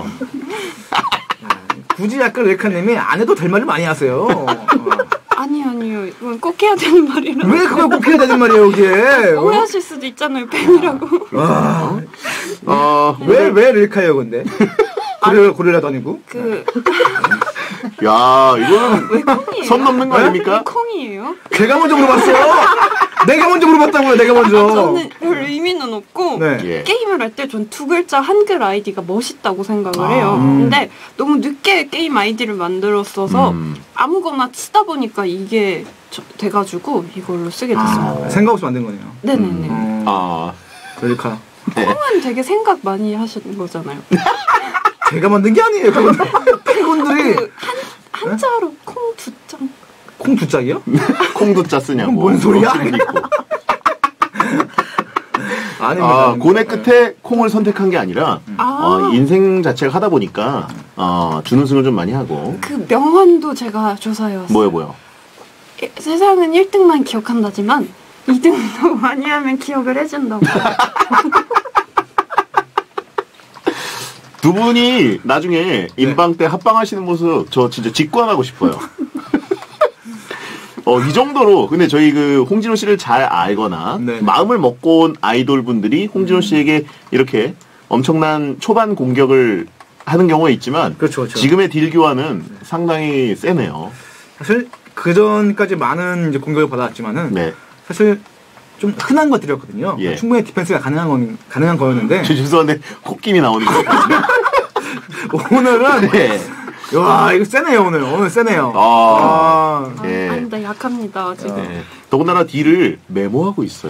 굳이 약간 레이카님이 안 해도 될 말을 많이 하세요. 어. 아니 아니요 이건 꼭 해야 되는 말이라. 왜 그걸 꼭 해야 되는 말이에요, 이게? 오해하실 수도 있잖아요 팬이라고. 아, 어, 왜, 왜 릴카예요, 근데? 고릴라, 고릴라도 아니고? 그 야, 이거는 왜 콩이에요? 선 넘는 거 왜 아닙니까? 콩이에요? 걔가 먼저 물어봤어요. 내가 먼저 물어봤다고요, 내가 먼저. 저는 별 의미는 없고 네. 예. 게임을 할 때 전 두 글자 한글 아이디가 멋있다고 생각을 해요. 음. 근데 너무 늦게 게임 아이디를 만들었어서 음. 아무거나 치다 보니까 이게 저- 돼가지고 이걸로 쓰게 됐습니다. 아, 생각 없이 만든 거네요. 네네네. 어, 아, 릴카. 콩은 되게 생각 많이 하시는 거잖아요. 걔가 만든 게 아니에요, 그건. 팬분들이. 그 한, 한자로 콩 두 장. 콩 두 짝이요? 콩두자 쓰냐고. 그건 뭔 소리야? 욕심도 있고. 아닙니다. 아, 고뇌 끝에 콩을 선택한 게 아니라 아, 어, 인생 자체를 하다 보니까 어, 준우승을 좀 많이 하고. 그 명언도 제가 조사해왔어요. 뭐요, 뭐요? 예, 세상은 일 등만 기억한다지만 이 등도 많이 하면 기억을 해준다고. 두 분이 나중에 인방 때 합방하시는 모습 저 진짜 직관하고 싶어요. 어, 이 정도로, 근데 저희 그 홍진호 씨를 잘 알거나, 네네. 마음을 먹고 온 아이돌 분들이 홍진호 씨에게 이렇게 엄청난 초반 공격을 하는 경우가 있지만, 그렇죠, 그렇죠. 지금의 딜 교환은 상당히 세네요. 사실 그 전까지 많은 이제 공격을 받아왔지만은 네. 사실 좀 흔한 것들이었거든요. 예. 충분히 디펜스가 가능한 건 가능한 거였는데 저 죄송한데, 콧김이 나오는 거 같아요. 오늘은 네. 와 이거 세네요 오늘 오늘 세네요. 아. 아, 예. 아, 아니다 약합니다 지금. 네. 더군다나 딜을 메모하고 있어요.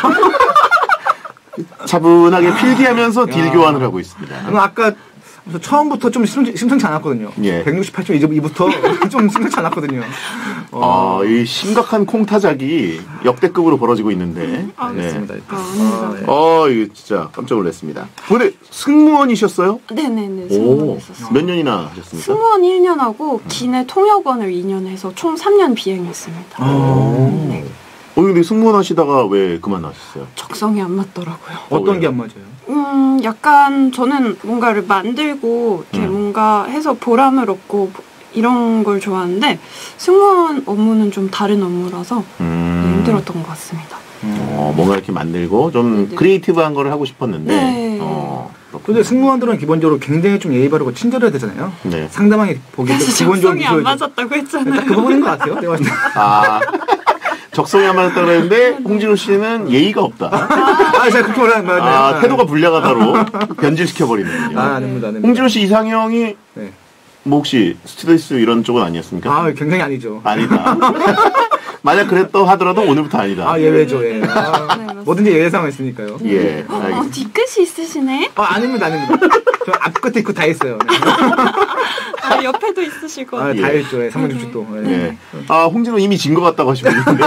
차분하게 필기하면서 딜 야. 교환을 하고 있습니다. 저는 아까 처음부터 좀 심상치, 심상치 않았거든요. 예. 백육십팔 점 이부터 좀 심상치 않았거든요. 어, 아, 이 심각한 콩타작이 역대급으로 벌어지고 있는데. 아, 네. 알겠습니다. 일단. 아, 아닙니다. 아, 예. 어, 이거 진짜 깜짝 놀랐습니다. 근데 승무원이셨어요? 네네네 오, 승무원 했었어요. 몇 년이나 하셨습니까? 승무원 일 년 하고 기내 통역원을 이 년 해서 총 삼 년 비행했습니다. 어. 네. 어, 근데 승무원 하시다가 왜 그만하셨어요? 적성이 안 맞더라고요. 어떤 어, 게 안 맞아요? 음, 약간 저는 뭔가를 만들고 이렇게 음. 뭔가 해서 보람을 얻고 이런 걸 좋아하는데 승무원 업무는 좀 다른 업무라서 음. 네, 힘들었던 것 같습니다. 어, 뭔가 이렇게 만들고 좀 네네. 크리에이티브한 거를 하고 싶었는데. 네. 어, 근데 승무원들은 기본적으로 굉장히 좀 예의 바르고 친절해야 되잖아요. 네. 상대방이 보기에도 그래서 기본적으로 적성이 안 미소를 맞았다고 했잖아요. 딱 그 부분인 것 같아요. 내가 봤을 때. 아. 적성이 안 맞았다 그랬는데 홍진호 씨는 예의가 없다. 아, 제가 그렇게 말하는 거예요. 아, 태도가 불량하다로 변질시켜버리는군요. 아, 아닙니다, 아닙니다. 홍진호 씨 이상형이 네. 뭐 혹시 스튜디오스 이런 쪽은 아니었습니까? 아, 굉장히 아니죠. 아니다. 만약 그랬다 하더라도 오늘부터 아니다. 아, 예외죠, 예. 아, 네, 맞습니다. 뭐든지 예외 상황 있으니까요. 예, 어, 알겠습니다. 뒤끝이 있으시네? 아, 아닙니다, 아닙니다. 저 앞끝에 있고 다 있어요. 네. 아, 옆에도 있으실 것 아, 같아요. 다 있죠. 예, 삼백육십 도. 예. 예. 아, 홍진호 이미 진 것 같다고 하시고 있는데.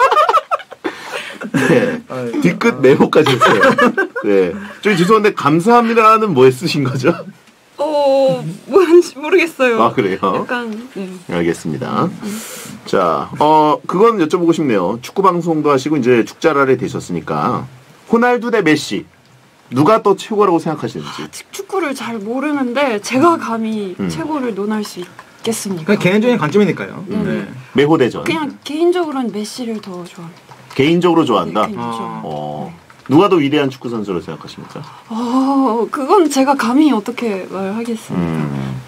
네. 아, 뒤끝 메모까지 했어요. 네. 저희 죄송한데, 감사합니다는 뭐에 쓰신 거죠? 어, 뭔지 모르겠어요. 아, 그래요? 약간, 네. 알겠습니다. 자, 어, 그건 여쭤보고 싶네요. 축구 방송도 하시고, 이제 축자랄에 되셨으니까. 호날두 대 메시. 누가 더 최고라고 생각하시는지. 아직 축구를 잘 모르는데 제가 감히 음. 최고를 논할 수 있겠습니까? 그냥 개인적인 관점이니까요. 음. 네. 매호대전. 그냥 개인적으로는 메시를 더 좋아합니다. 개인적으로 좋아한다? 네, 개인적으로. 아. 어. 누가 더 위대한 축구 선수로 생각하십니까? 어, 그건 제가 감히 어떻게 말하겠습니까? 음.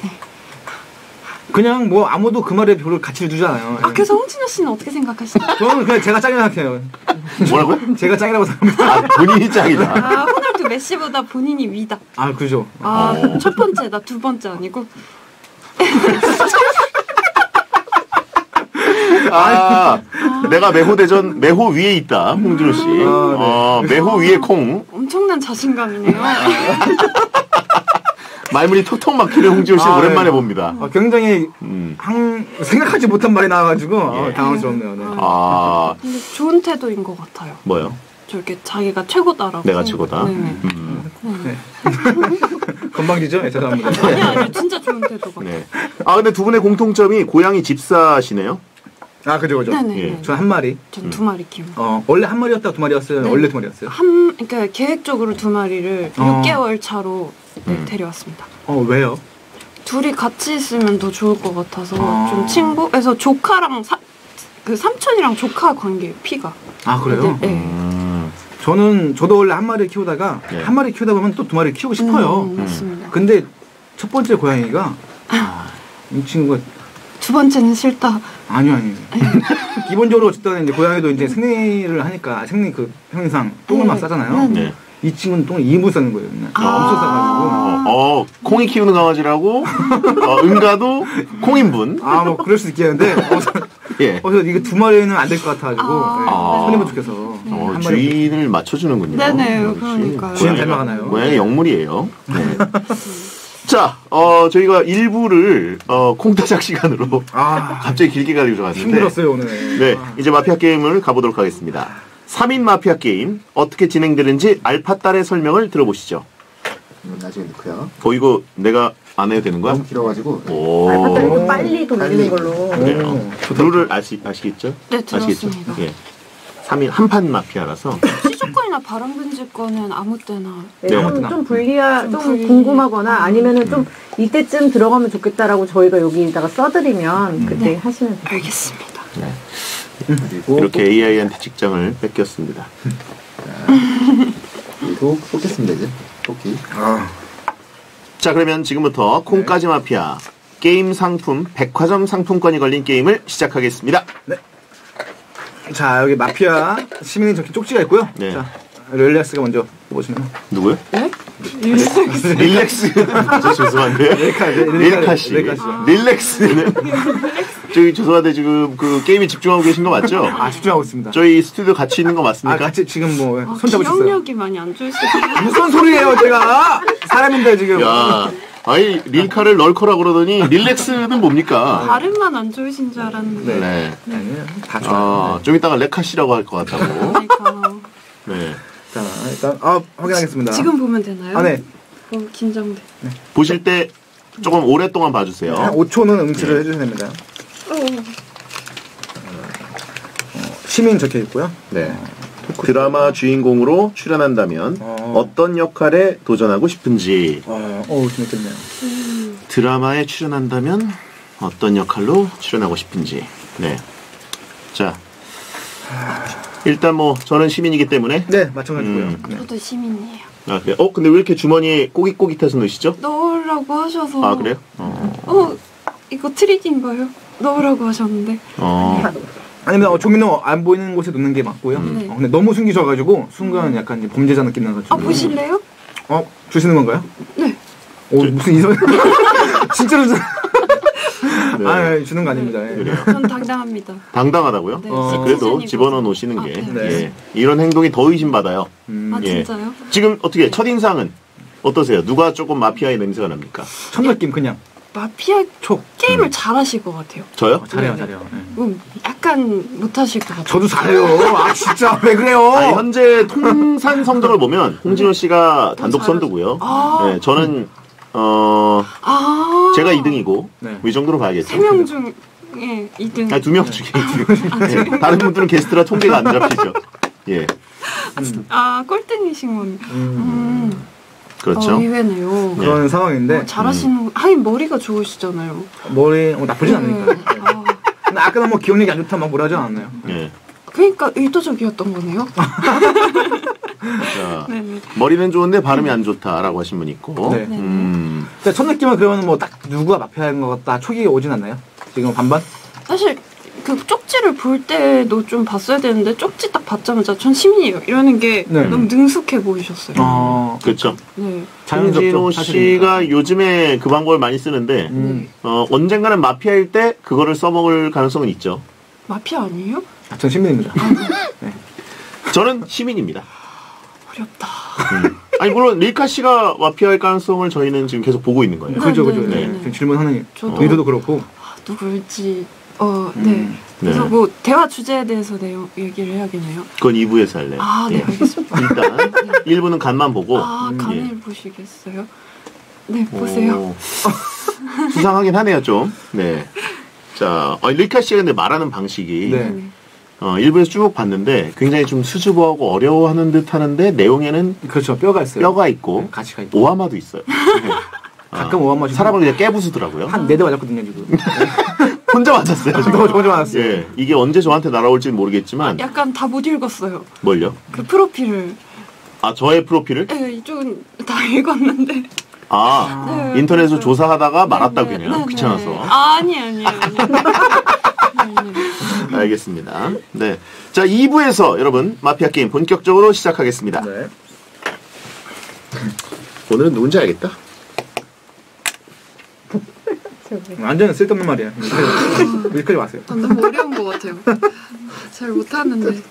그냥 뭐 아무도 그 말에 별로 가치를 두지 않아요. 아, 그래서 홍진호 씨는 어떻게 생각하시나요? 저는 그냥 제가 짱이라고 생각해요. 뭐라고요? 제가 짱이라고 생각합니다. 아, 본인이 짱이다. 아, 호날두 메시보다 본인이 위다. 아, 그죠. 아, 어. 첫 번째다, 두 번째 아니고. 아, 내가 매호대전, 매호 위에 있다, 홍진호 씨. 아, 네. 어, 매호 위에 콩. 엄청난 자신감이네요. 말문이 톡톡 막히는 홍진호 씨 아, 오랜만에 네. 봅니다. 아, 굉장히 음. 항, 생각하지 못한 말이 나와가지고 어, 예. 당황스럽네요. 네. 아, 근데 좋은 태도인 것 같아요. 뭐요? 저렇게 자기가 최고다라고. 내가 최고다. 네네. 음. 네. 건방지죠? 네, 죄송합니다. 아니, 아니, 진짜 좋은 태도 같아요. 네. 아, 근데 두 분의 공통점이 고양이 집사시네요? 아, 그죠, 그죠. 네네. 예. 전 한 마리. 전 두 마리 키우고. 어, 원래 한 마리였다가 두 마리였어요. 네. 원래 두 마리였어요. 한, 그러니까 계획적으로 두 마리를 어. 육 개월 차로 네, 음. 데려왔습니다. 어, 왜요? 둘이 같이 있으면 더 좋을 것 같아서 아. 좀 친구? 그래서 조카랑 사, 그 삼촌이랑 조카 관계 피가. 아, 그래요? 네. 음. 저는 저도 원래 한 마리 키우다가 네. 한 마리 키우다 보면 또 두 마리 키우고 싶어요. 음, 맞습니다. 근데 첫 번째 고양이가 아, 이 친구가 두 번째는 싫다. 아니요, 아니요. 기본적으로 어쨌든 이제 고양이도 이제 생리를 하니까 생리 그 형상 똥을 막 네. 싸잖아요. 네. 네. 이 친구는 똥을 이 분 싸는 거예요. 그냥. 아. 엄청 싸가지고. 어, 어, 콩이 키우는 강아지라고, 어, 응가도 콩인분. 아, 뭐 그럴 수도 있겠는데. 어, 예. 어, 그래서 이거 두 마리는 안 될 것 같아가지고 아. 네. 손해면 좋겠어. 어, 한 마리. 주인을 맞춰주는군요. 네네, 역시. 그러니까요. 주인 고양이가- 닮아가나요? 고양이 영물이에요. 네. 자, 어, 저희가 일 부를, 어, 콩타작 시간으로 아, 갑자기 길게 가지고 왔는데. 힘들었어요 오늘. 네, 아. 이제 마피아 게임을 가보도록 하겠습니다. 삼 인 마피아 게임, 어떻게 진행되는지 알파딸의 설명을 들어보시죠. 이건 나중에 넣고요. 어, 이거 내가 안 해도 되는 거야? 너무 길어가지고 오. 알파딸이 오. 좀 빨리 돌리는 걸로. 그래요. 룰을 아시, 아시겠죠? 네, 아시겠죠? 들었습니다. 예. 삼 인 한판 마피아라서. 시주권이나 바람근질권은 아무 때나. 네, 네. 좀, 아무튼 좀 불리하, 좀 좀 불리- 궁금하거나 아니면은 좀 이때쯤 들어가면 좋겠다라고 저희가 여기다가 써드리면 그때 하시면 돼요. 알겠습니다. 네. 그리고 이렇게 에이아이한테 직장을 뺏겼습니다. 그리고 뽑겠습니다 이제. 뽑기. 아, 자, 그러면 지금부터 콩까지 마피아 게임 상품 백화점 상품권이 걸린 게임을 시작하겠습니다. 자 여기 마피아 시민이 적힌 쪽지가 있고요. 네. 자 렐리아스가 먼저 뽑으시면. 누구요? 네? 릴렉스. 저 죄송한데요. 릴카, 릴카 씨. 릴카 씨. 릴렉스는 저기 죄송한데 지금 그 게임에 집중하고 계신 거 맞죠? 아 집중하고 있습니다. 저희 스튜디오 같이 있는 거 아 맞습니까? 같이 지금 뭐 아, 손 잡으셨어요. 기억력이 많이 안 좋으시죠? 무슨 소리예요 제가? 사람인데 지금. 야, 아니 릴카를 널커라 그러더니 릴렉스는 뭡니까? 발음만 안 좋으신 줄 알았는데. 네. 아니요 다 좋아요. 아, 좀 이따가 레카 씨라고 할 것 같다고. 그러니까. 네. 자 일단 아 확인하겠습니다. 지금 보면 되나요? 아 네. 어, 긴장돼. 보실 때 조금 오랫동안 봐주세요. 한 오 초는 응치를 네. 해주셔야 됩니다. 어. 시민 적혀 있고요. 네. 드라마 주인공으로 출연한다면 어. 어떤 역할에 도전하고 싶은지. 어, 어우 재밌겠네요. 드라마에 출연한다면 어떤 역할로 출연하고 싶은지. 네. 자. 일단 뭐 저는 시민이기 때문에. 네 마찬가지고요. 음. 네. 저도 시민이에요. 아, 그래요? 어, 근데 왜 이렇게 주머니에 꼬깃꼬깃해서 넣으시죠? 넣으라고 하셔서. 아, 그래요? 어. 어, 이거 트릭인가요? 넣으라고 하셨는데. 어. 아니면 어, 조민호 안 보이는 곳에 놓는 게 맞고요. 음. 어, 근데 너무 숨기셔가지고 순간 약간 이제 범죄자 느낌 나가지고. 아, 보실래요? 어 주시는 건가요? 네. 오 무슨 이성? 진짜로 주... 네. 아 예, 주는 거 아닙니다. 예. 그래요. 전 당당합니다. 당당하다고? 네, 어, 그래도 시티즌이거든요. 집어넣어 놓으시는 아, 게 네. 네. 예. 이런 행동이 더 의심받아요. 음, 아, 예. 진짜요? 지금 어떻게 첫인상은 어떠세요? 누가 조금 마피아의 냄새가 납니까? 첫 느낌 그냥 마피아 촉. 게임을 잘하실 것 같아요. 저요? 어, 잘해요 네. 잘해요. 예. 음, 약간 못하실 것 같아요. 저도 잘해요. 아 진짜 왜 그래요? 아니, 현재 통산 성적을 보면 홍진호 씨가 단독 잘하죠. 선두고요. 아. 네, 저는 어 아, 제가 이 등이고 네. 이 정도로 봐야겠죠. 세 명 중에 이 등. 아니, 두 명 중에 이 등. 예, 다른 분들은 게스트라 통계가 안 잡히죠. 예, 아, 꼴등이신 건. 음. 그렇죠. 어, 의외네요. 그런 상황인데 어, 잘하시는 거. 하긴 머리가 좋으시잖아요. 머리 어, 나쁘진 않으니까. 네. 아, 근데 아까는 뭐 기억력이 안 좋다 막 뭐라 하지 않았나요? 예. 그러니까 의도적이었던 거네요. 자, 네네. 머리는 좋은데 발음이 안 좋다라고 하신 분 있고. 네. 음, 근데 첫 느낌은 그러면 뭐 딱 누구가 마피아인 것 같다 촉이 오진 않나요? 지금 반반? 사실 그 쪽지를 볼 때도 좀 봤어야 되는데 쪽지 딱 받자마자 전 시민이에요 이러는 게 네. 너무 능숙해 보이셨어요. 어 그렇죠. 네. 자연스럽죠, 홍진호 사실이니까. 씨가 요즘에 그 방법을 많이 쓰는데 음. 어, 언젠가는 마피아일 때 그거를 써먹을 가능성은 있죠. 마피아 아니에요? 아, 전 시민입니다. 저는 시민입니다. 어렵다. 음. 아니 물론 릴카 씨가 마피아일 가능성을 저희는 지금 계속 보고 있는 거예요. 그죠 그죠. 네, 네. 네. 지금 질문하는 저도 의도도 그렇고. 아, 누굴지 어 네. 음. 그래서 네. 뭐 대화 주제에 대해서 내용 얘기를 해야겠네요. 그건 이 부에서 할래요. 아, 네, 예. 알겠습니다. 일단 일 부는 간만 보고 아, 음, 간을 예. 보시겠어요? 네, 보세요. 오, 수상하긴 하네요 좀. 네. 자, 어, 릴카 씨가 근데 말하는 방식이 네. 네. 어, 일부에서 쭉 봤는데 굉장히 좀 수줍어하고 어려워하는 듯 하는데 내용에는 그렇죠. 뼈가 있어요. 뼈가 있고 네, 가치가 있고. 오하마도 있어요. 네. 가끔 오한 마시 사람을 그냥 깨부수더라고요. 한 네 대 맞았거든요 지금. 혼자 맞았어요. 저 지금. 혼자 맞았어요. 예, 이게 언제 저한테 날아올지는 모르겠지만 약간 다 못 읽었어요. 뭘요? 그 프로필을. 아 저의 프로필을? 네, 이쪽은 다 읽었는데. 아 네, 인터넷으로 그래서- 조사하다가 말았다 네, 그냥 네, 네. 귀찮아서. 아니, 아니, 아니. 네, 알겠습니다. 네. 자, 이 부에서 여러분 마피아 게임 본격적으로 시작하겠습니다. 네. 오늘은 누군지 알겠다. 완전 쓸데없는 말이야. 여기까지 왔어요. 아, 너무 어려운 것 같아요. 잘 못하는데.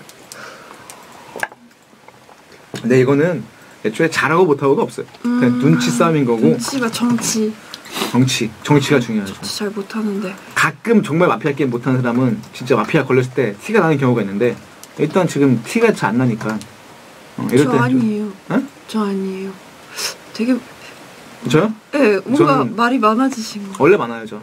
근데 이거는 애초에 잘하고 못하고가 없어요. 그냥 음. 눈치 싸움인 거고 눈치가 정치. 정치, 정치가 중요하죠. 정치 잘 못하는데. 가끔 정말 마피아 게임 못하는 사람은 진짜 마피아 걸렸을 때 티가 나는 경우가 있는데 일단 지금 티가 잘 안 나니까 어, 이럴 저 때 좀- 아니에요. 어? 저 아니에요. 되게, 저요? 네, 뭔가 저는- 말이 많아지신 거. 원래 많아요 저.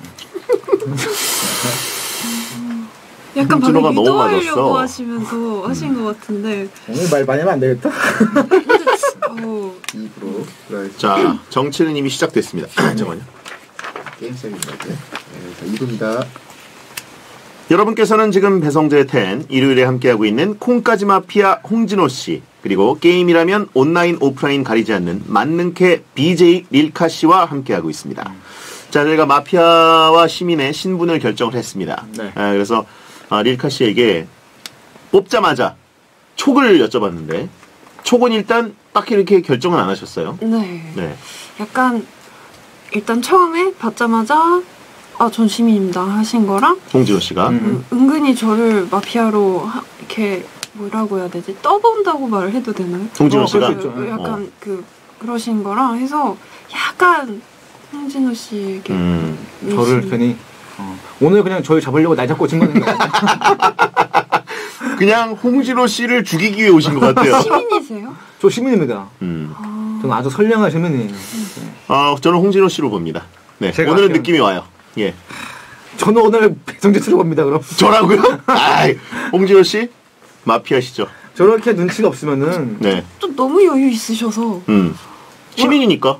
약간 홍진호가 방금 너무 유도하려고 맞았어. 하시면서 하신 것 같은데. 오늘 말 많이 하면 안 되겠다. 어, 입으로 들어야지. 자, 정치는 이미 시작됐습니다. 잠깐만요. 게임 시작입니다. 이제. 네, 자, 이 부입니다. 여러분께서는 지금 배성재 텐 일요일에 함께하고 있는 콩까지 마피아 홍진호 씨, 그리고 게임이라면 온라인 오프라인 가리지 않는 만능캐 비제이 릴카 씨와 함께하고 있습니다. 자, 저희가 마피아와 시민의 신분을 결정을 했습니다. 네. 아, 그래서 아, 릴카 씨에게 뽑자마자 촉을 여쭤봤는데 촉은 일단 딱히 이렇게 결정은 안 하셨어요. 네. 네. 약간 일단 처음에 받자마자 아, 전 시민입니다 하신 거랑 홍진호 씨가 음. 음, 은근히 저를 마피아로 하, 이렇게 뭐라고 해야 되지? 떠본다고 말을 해도 되나요? 홍진호 어, 씨가 그럴 수 있죠. 그, 약간 그 그러신 거랑 해서 약간 홍진호 씨에게 음, 저를 의심. 괜히 어, 오늘 그냥 저를 잡으려고 날 잡고 친 거는 그냥 홍진호 씨를 죽이기 위해 오신 것 같아요. 시민이세요? 저 시민입니다. 음. 아, 저는 아주 선량한 시민이에요. 아, 저는 홍진호 씨로 봅니다. 네, 제가 오늘은 아껴요. 느낌이 와요. 예, 저는 오늘 배성재 씨로 갑니다. 그럼 저라고요? 아이, 홍진호 씨 마피아시죠. 저렇게 눈치가 없으면은 네, 또 너무 여유 있으셔서 음, 시민이니까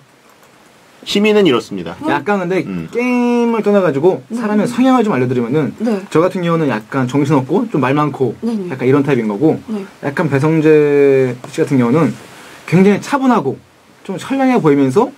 시민은 이렇습니다. 약간 근데 음. 게임을 떠나가지고 사람의 성향을 좀 알려드리면은 네. 저 같은 경우는 약간 정신없고 좀 말 많고 네네. 약간 이런 타입인 거고 네. 약간 배성재 씨 같은 경우는 굉장히 차분하고 좀 선량해 보이면서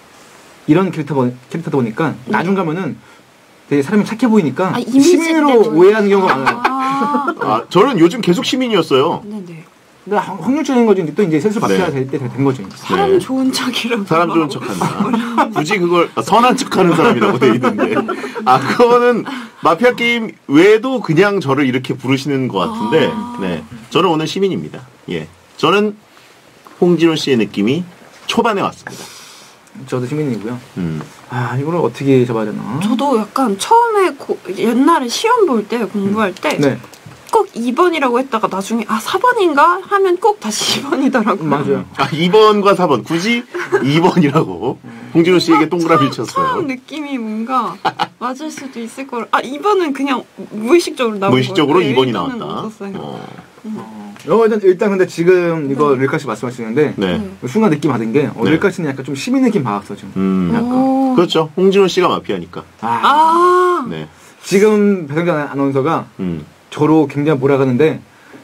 이런 캐릭터 보, 캐릭터다 보니까 나중 가면은 되게 사람이 착해 보이니까 아, 이미지 시민으로 때문에. 오해하는 경우가 많아요. 아, 아, 저는 요즘 계속 시민이었어요. 네네. 근데 확- 확률적인 거지 또 이제 슬슬 마피아가 네. 될 때 된 거죠. 사람 네. 좋은 척이라고. 사람 좋은 척한다. 굳이 그걸 아, 선한 척하는 사람이라고 돼 있는데, 아, 그거는 마피아 게임 외에도 그냥 저를 이렇게 부르시는 것 같은데, 아. 네, 저는 오늘 시민입니다. 예, 저는 홍진호 씨의 느낌이 초반에 왔습니다. 저도 시민이고요. 음, 아 이거를 어떻게 잡아야 되나? 저도 약간 처음에 고, 옛날에 시험 볼 때 공부할 때 꼭 네, 이 번이라고 했다가 나중에 아 사 번인가 하면 꼭 다시 이 번이더라고요. 맞아요. 아, 이 번과 사 번 굳이 이 번이라고 홍진호 씨에게 동그라미 처음 쳤어요. 느낌이 뭔가 맞을 수도 있을 거라. 아 이 번은 그냥 무의식적으로 나온 무의식적으로 거예요. 이 번이 일 번은 나왔다. 없었어요. 어, 어, 일단, 일단 근데 지금 이거 네. 릴카 씨 말씀하시는데 네. 네. 순간 느낌 받은 게 어, 네. 릴카 씨는 약간 좀 시민 느낌 받았어 지금. 음, 약간. 오. 그렇죠. 홍진호 씨가 마피아니까. 아, 아. 네, 지금 배성재 아나운서가 음, 저로 굉장히 몰아가는데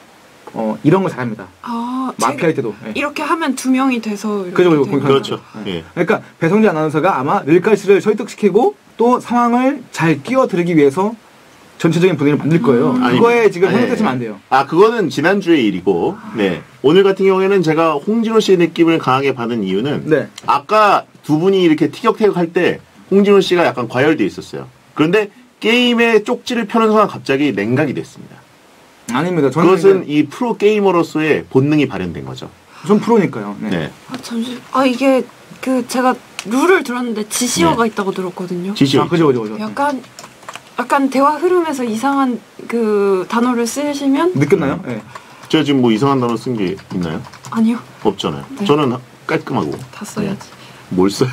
어, 이런 거 잘합니다. 아. 마피아일 때도. 예. 이렇게 하면 두 명이 돼서 이렇게 그죠, 그죠. 되는 그렇죠. 네. 예. 그러니까 배성재 아나운서가 아마 릴카 씨를 설득시키고 또 상황을 잘 끼워들기 위해서 전체적인 분위기를 만들 거예요. 음. 그거에 지금 아니, 현혹되시면 안 돼요. 아, 그거는 지난주의 일이고, 네. 오늘 같은 경우에는 제가 홍진호 씨의 느낌을 강하게 받은 이유는, 네. 아까 두 분이 이렇게 티격태격 할 때, 홍진호 씨가 약간 과열돼 있었어요. 그런데 게임의 쪽지를 펴는 순간 갑자기 냉각이 됐습니다. 아닙니다. 저는 그것은 이제- 이 프로 게이머로서의 본능이 발현된 거죠. 전 프로니까요. 네. 네. 아 잠시. 아 이게 그 제가 룰을 들었는데 지시어가 네. 있다고 들었거든요. 지시요. 아, 그죠, 그죠, 그죠. 약간 약간 대화 흐름에서 이상한 그 단어를 쓰시면 느꼈나요? 네. 제가 지금 뭐 이상한 단어 쓴 게 있나요? 아니요 없잖아요. 네. 저는 깔끔하고. 다 써야지. 뭘 써요?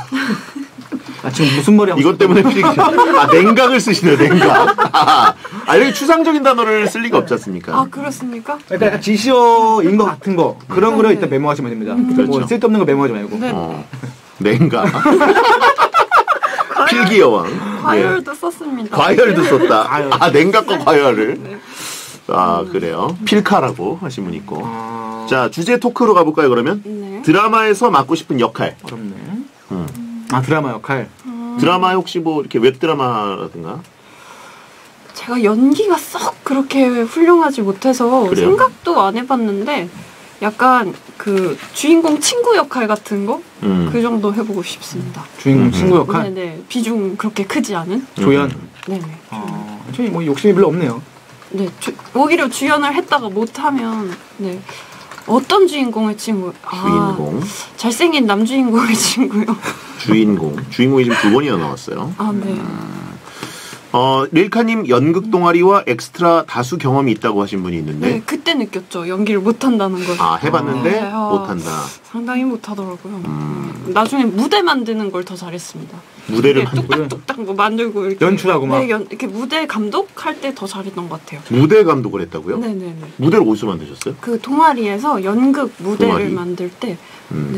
아, 지금 무슨 말이 하고 이것 때문에 필기. 아, 냉각을 쓰시네요, 냉각. 아, 아, 이렇게 추상적인 단어를 쓸 리가 없지 않습니까? 아 그렇습니까? 그러니까 약간 지시어인 것 같은 거 그런 네. 거를 일단 메모하시면 됩니다. 뭐 그렇죠. 쓸데없는 거 메모하지 말고. 네. 어, 냉각. 필기 여왕. 예. 과열도 썼습니다. 과열도 썼다. 과열. 아, 냉각과 과열을. 네. 아, 그래요. 필카라고 하신 분 있고. 아, 자, 주제 토크로 가볼까요, 그러면? 네. 드라마에서 맡고 싶은 역할. 어렵네. 음. 아, 드라마 역할. 드라마 혹시 뭐 이렇게 웹드라마라든가? 제가 연기가 썩 그렇게 훌륭하지 못해서 그래요? 생각도 안 해봤는데 약간 그 주인공 친구 역할 같은 거? 음. 그 정도 해보고 싶습니다. 주인공 음. 친구 역할. 네네. 비중 그렇게 크지 않은? 조연. 네네. 아, 저희 뭐 욕심이 별로 없네요. 네. 주, 오히려 주연을 했다가 못하면 네. 어떤 주인공의 친구? 아, 주인공. 잘생긴 남주인공의 친구요. 주인공. 주인공이 지금 두 번이나 나왔어요. 아, 네. 어, 릴카님 연극 동아리와 엑스트라 다수 경험이 있다고 하신 분이 있는데, 네, 그때 느꼈죠. 연기를 못한다는 걸. 아, 해봤는데 네, 아. 못한다. 상당히 못하더라고요. 음. 나중에 무대 만드는 걸 더 잘했습니다. 무대를 이렇게 만들 뚝딱뚝딱 뭐 만들고 이렇게 연출하고 막. 네, 연, 이렇게 무대 감독할 때 더 잘했던 것 같아요. 무대 감독을 했다고요? 네네네. 무대를 어디서 만드셨어요? 그 동아리에서 연극 무대를 동아리? 만들 때 음. 네.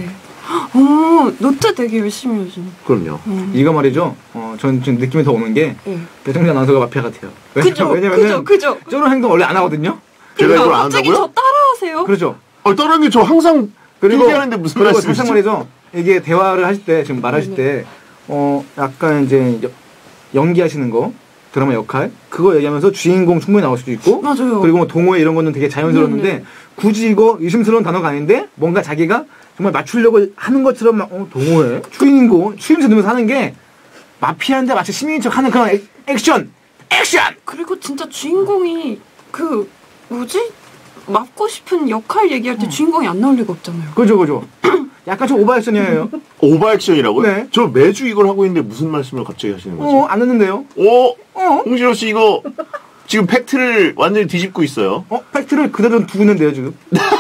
어, 노트 되게 열심히 하시네. 그럼요. 음. 이거 말이죠. 어, 전 지금 느낌이 더 오는 게 네. 배성재 아나운서가 마피아 같아요. 그죠, 왜냐면은 그죠, 그죠. 저런 행동 원래 안 하거든요. 제가 이걸 안 갑자기 한다고요? 저 따라하세요? 그렇죠. 어, 다른 게 저 항상 그리고 필기 하는데 무슨 그리고 말씀이시죠? 살짝 말이죠. 이게 대화를 하실 때 지금 말하실 네. 때 어 약간 이제 여- 연기하시는 거 드라마 역할 그거 얘기하면서 주인공 충분히 나올 수도 있고 맞아요. 그리고 뭐 동호회 이런 거는 되게 자연스러웠는데 네, 네. 굳이 이거 의심스러운 단어가 아닌데 뭔가 자기가 정말 맞추려고 하는 것처럼 막, 어, 동호회 주인공 추임새 넣으면서 하는 게 마피아인데 마치 시민인 척 하는 그런 액, 액션 액션 그리고 진짜 주인공이 그 뭐지? 맡고 싶은 역할 얘기할 때 주인공이 안 나올 리가 없잖아요. 그죠 그죠 약간 좀 오버 액션이에요. 오버 액션이라고요? 네. 저 매주 이걸 하고 있는데 무슨 말씀을 갑자기 하시는 거지? 어 안 했는데요. 오, 어? 홍진호 씨 이거 지금 팩트를 완전히 뒤집고 있어요. 어 팩트를 그대로 두고 있는데요 지금.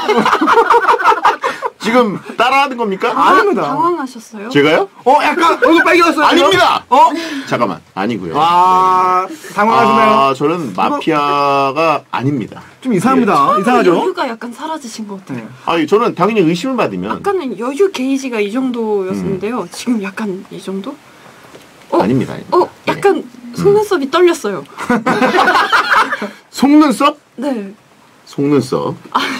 지금 따라하는 겁니까? 아닙니다. 당황하셨어요? 제가요? 어 약간 얼굴 빨개졌어요. 아닙니다. 어? 잠깐만, 아니고요. 아 당황하시나요? 아, 저는 마피아가 아닙니다. 좀 이상합니다. 처음에 이상하죠? 여유가 약간 사라지신 것 같아요. 네. 아니, 저는 당연히 의심을 받으면 아까는 여유 게이지가 이 정도였는데요. 음. 지금 약간 이 정도? 어? 아닙니다. 아닙니다. 어, 약간 속눈썹이 떨렸어요. 속눈썹? 네. 속눈썹.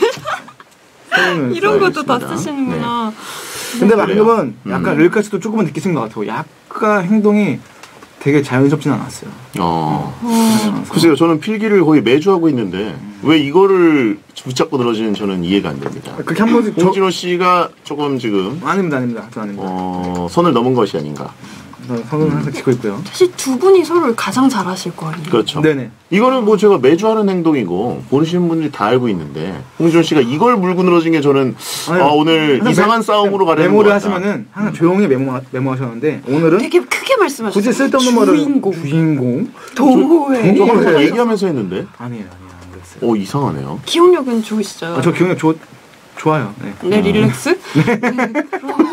저는 이런 것도 다 알겠습니다. 쓰시는구나. 근데 그래요. 방금은 약간 음. 릴까지도 조금은 느끼신 것 같아요. 약간 행동이 되게 자연스럽진 않았어요. 어. 어. 글쎄요, 저는 필기를 거의 매주 하고 있는데 왜 이거를 붙잡고 늘어지는 저는 이해가 안 됩니다. 그렇게 한 번씩 저... 홍진호 씨가 조금 지금 아닙니다, 아닙니다. 저 아닙니다. 어, 선을 넘은 것이 아닌가. 저 선은 항상 지고 있고요. 사실 두 분이 서로를 가장 잘 아실 거 아니에요? 그렇죠. 네네. 이거는 뭐 제가 매주 하는 행동이고 보시는 분들이 다 알고 있는데 홍진호 씨가 이걸 물고 늘어진 게 저는 아니, 아, 오늘 항상 이상한 메- 싸움으로 가려는 메모를 것 같다. 하시면은 항상 조용히 메모 메모하셨는데 오늘은 되게 크게 말씀하셨어요. 굳이 쓸데없는 말을 주인공, 주인공 동호회. 저거 항상 네. 얘기하면서 했는데 아니에요, 아니에요, 안 그랬어요. 어 이상하네요. 기억력은 좋으시죠? 아, 저 기억력 좋 좋아요. 네. 네, 릴렉스? 네. 그럼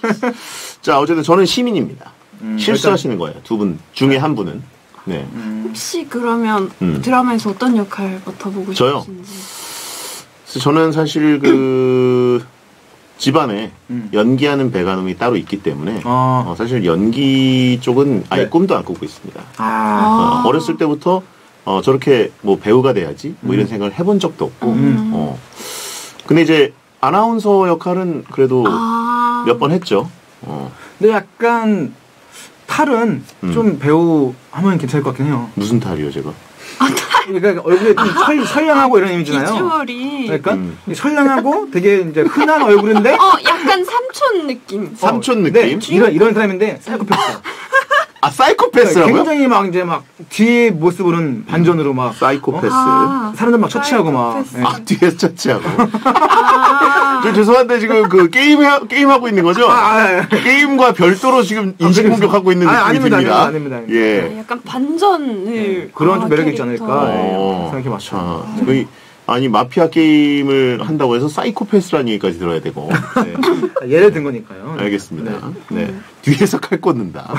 자 어쨌든 저는 시민입니다. 음, 실수하시는 거예요. 두 분 중에 한 분은. 네. 음, 혹시 그러면 음. 드라마에서 어떤 역할 맡아보고 저요? 싶으신지? 그래서 저는 사실 그 집안에 음. 연기하는 배가놈이 따로 있기 때문에 아, 어, 사실 연기 쪽은 아예 네. 꿈도 안 꾸고 있습니다. 아, 아. 어, 어렸을 때부터 어, 저렇게 뭐 배우가 돼야지 뭐 이런 음. 생각을 해본 적도 없고 음. 어. 근데 이제 아나운서 역할은 그래도 아. 몇 번 했죠. 어. 근데 약간 탈은 음. 좀 배우 하면 괜찮을 것 같긴 해요. 무슨 탈이요 제가? 그러니까 얼굴에 좀 설, 설량하고 이런 이미지잖아요. 비주얼이 그러니까 음. 설량하고 되게 이제 흔한 얼굴인데 어 약간 삼촌 느낌. 삼촌 어, 느낌? 네, 이런 이런 사람인데 사이코패스. 아 사이코패스라고요? 굉장히 막 이제 막 뒤에 모습으로는 반전으로 막 사이코패스. 아. 사람들 막 처치하고 막. 사이코패스. 예. 아 뒤에서 처치하고. 아. 저 죄송한데 지금 그 게임 게임 하고 있는 거죠? 아, 아, 아. 게임과 별도로 지금 인식 그래서- 공격하고 있는 아, 느낌이 아닙니다, 듭니다. 아닙니다, 아닙니다, 예. 아, 약간 반전을 그런 좀 아, 매력이 있지 캐릭터. 않을까. 예. 어, 생각해 봤죠. 자, 거의 아니 마피아 게임을 한다고 해서 사이코패스라는 얘기까지 들어야 되고. 네. 아, 예를 든 거니까요. 알겠습니다. 네. 뒤에서 칼 꽂는다.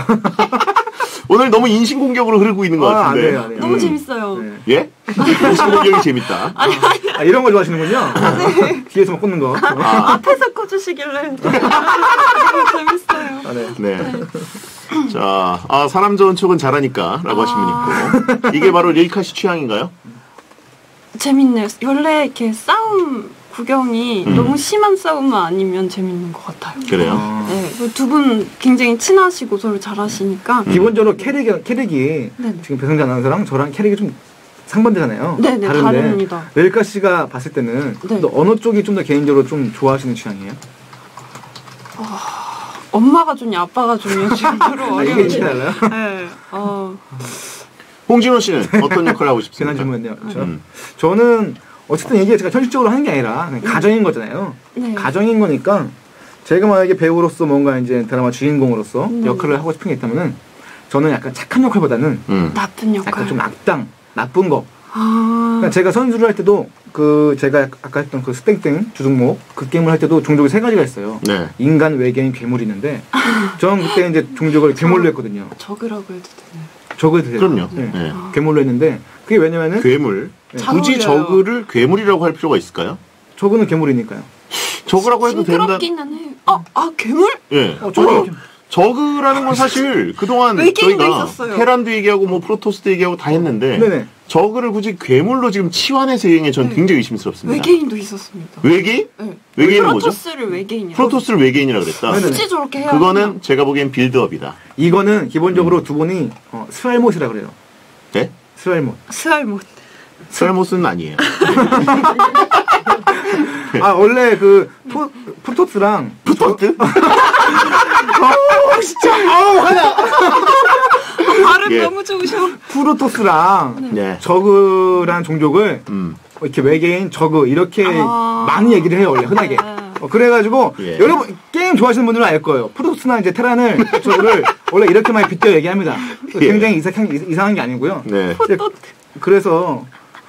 오늘 너무 인신 공격으로 흐르고 있는 것 아, 안 같은데. 돼요, 안 돼요. 너무 음. 재밌어요. 네. 예? 인신 공격이 재밌다. 아, 이런 거 좋아하시는군요. 뒤에서 막 꽂는 거. 아, 앞에서 꽂으시길래 너무 재밌어요. 아, 네. 네. 자, 아, 사람 좋은 척은 잘하니까 라고 하신 분 있고. 이게 바로 릴카 씨 취향인가요? 재밌네요. 원래 이렇게 싸움 구경이 음. 너무 심한 싸움만 아니면 재밌는 것 같아요. 그래요? 아, 네, 두 분 굉장히 친하시고 서로 잘하시니까. 기본적으로 캐릭이, 캐릭이 네네. 지금 배성재 아나운서랑 저랑 캐릭이 좀 상반되잖아요. 네네, 다른데 다릅니다. 렐카 씨가 봤을 때는 네. 또 어느 쪽이 좀 더 개인적으로 좀 좋아하시는 취향이에요? 엄마가 좋냐 아빠가 좋냐 정도로 아, 이게 어려운데. 진짜 달라요? 네. 어, 홍진호 씨는 어떤 역할을 하고 싶습니까? 괜한 질문이네요. 그렇죠? 음. 저는 어쨌든 이게 제가 현실적으로 하는 게 아니라 그냥 가정인 거잖아요. 네. 가정인 거니까 제가 만약에 배우로서 뭔가 이제 드라마 주인공으로서 네. 역할을 하고 싶은 게 있다면은 저는 약간 착한 역할보다는 음. 나쁜 역할. 약간 좀 악당, 나쁜 거. 아, 그러니까 제가 선수를 할 때도 그 제가 아까 했던 그 스땡땡 주둥목 그 게임을 할 때도 종족이 세 가지가 있어요. 네. 인간, 외계인, 괴물이 있는데 저는 그때 이제 종족을 괴물로 했거든요. 적으라고 해도 되나요? 적을 되요. 그럼요. 네. 네. 괴물로 했는데 그게 왜냐면은 괴물. 네. 잘 굳이 어울려요. 저그를 괴물이라고 할 필요가 있을까요? 저거는 괴물이니까요. 저그라고 해도 된다. 징그럽기는 해요. 아, 아 괴물? 예. 어, 저거 저그라는 건 사실 그동안 외계인도 저희가 있었어요. 테란도 얘기하고 뭐 프로토스도 얘기하고 다 했는데 네네. 저그를 굳이 괴물로 지금 치환해서 얘기해 전 네. 굉장히 의심스럽습니다. 외계인도 있었습니다. 외계인? 네. 외계인은 뭐죠? 프로토스를 외계인이라고. 프로토스를 외계인이라 그랬다. 네네. 굳이 저렇게 해야 그거는 하나? 제가 보기엔 빌드업이다. 이거는 기본적으로 두 분이 어, 스알못이라 그래요. 네? 스알못. 스알못. 스알못은 아니에요. 아 원래 그 토, 프로토스랑 프로토스? 어 진짜 어 하나 발음 예. 너무 좋으셔. 프로토스랑 네. 저그란 종족을 음. 이렇게 외계인 저그 이렇게 아. 많이 얘기를 해요 원래 흔하게. 네. 어, 그래가지고 예. 여러분 게임 좋아하시는 분들은 알 거예요. 프로토스나 이제 테란을 저를 원래 이렇게 많이 빗대어 얘기합니다. 예. 굉장히 이상한, 이상한 게 아니고요. 네. 이제 그래서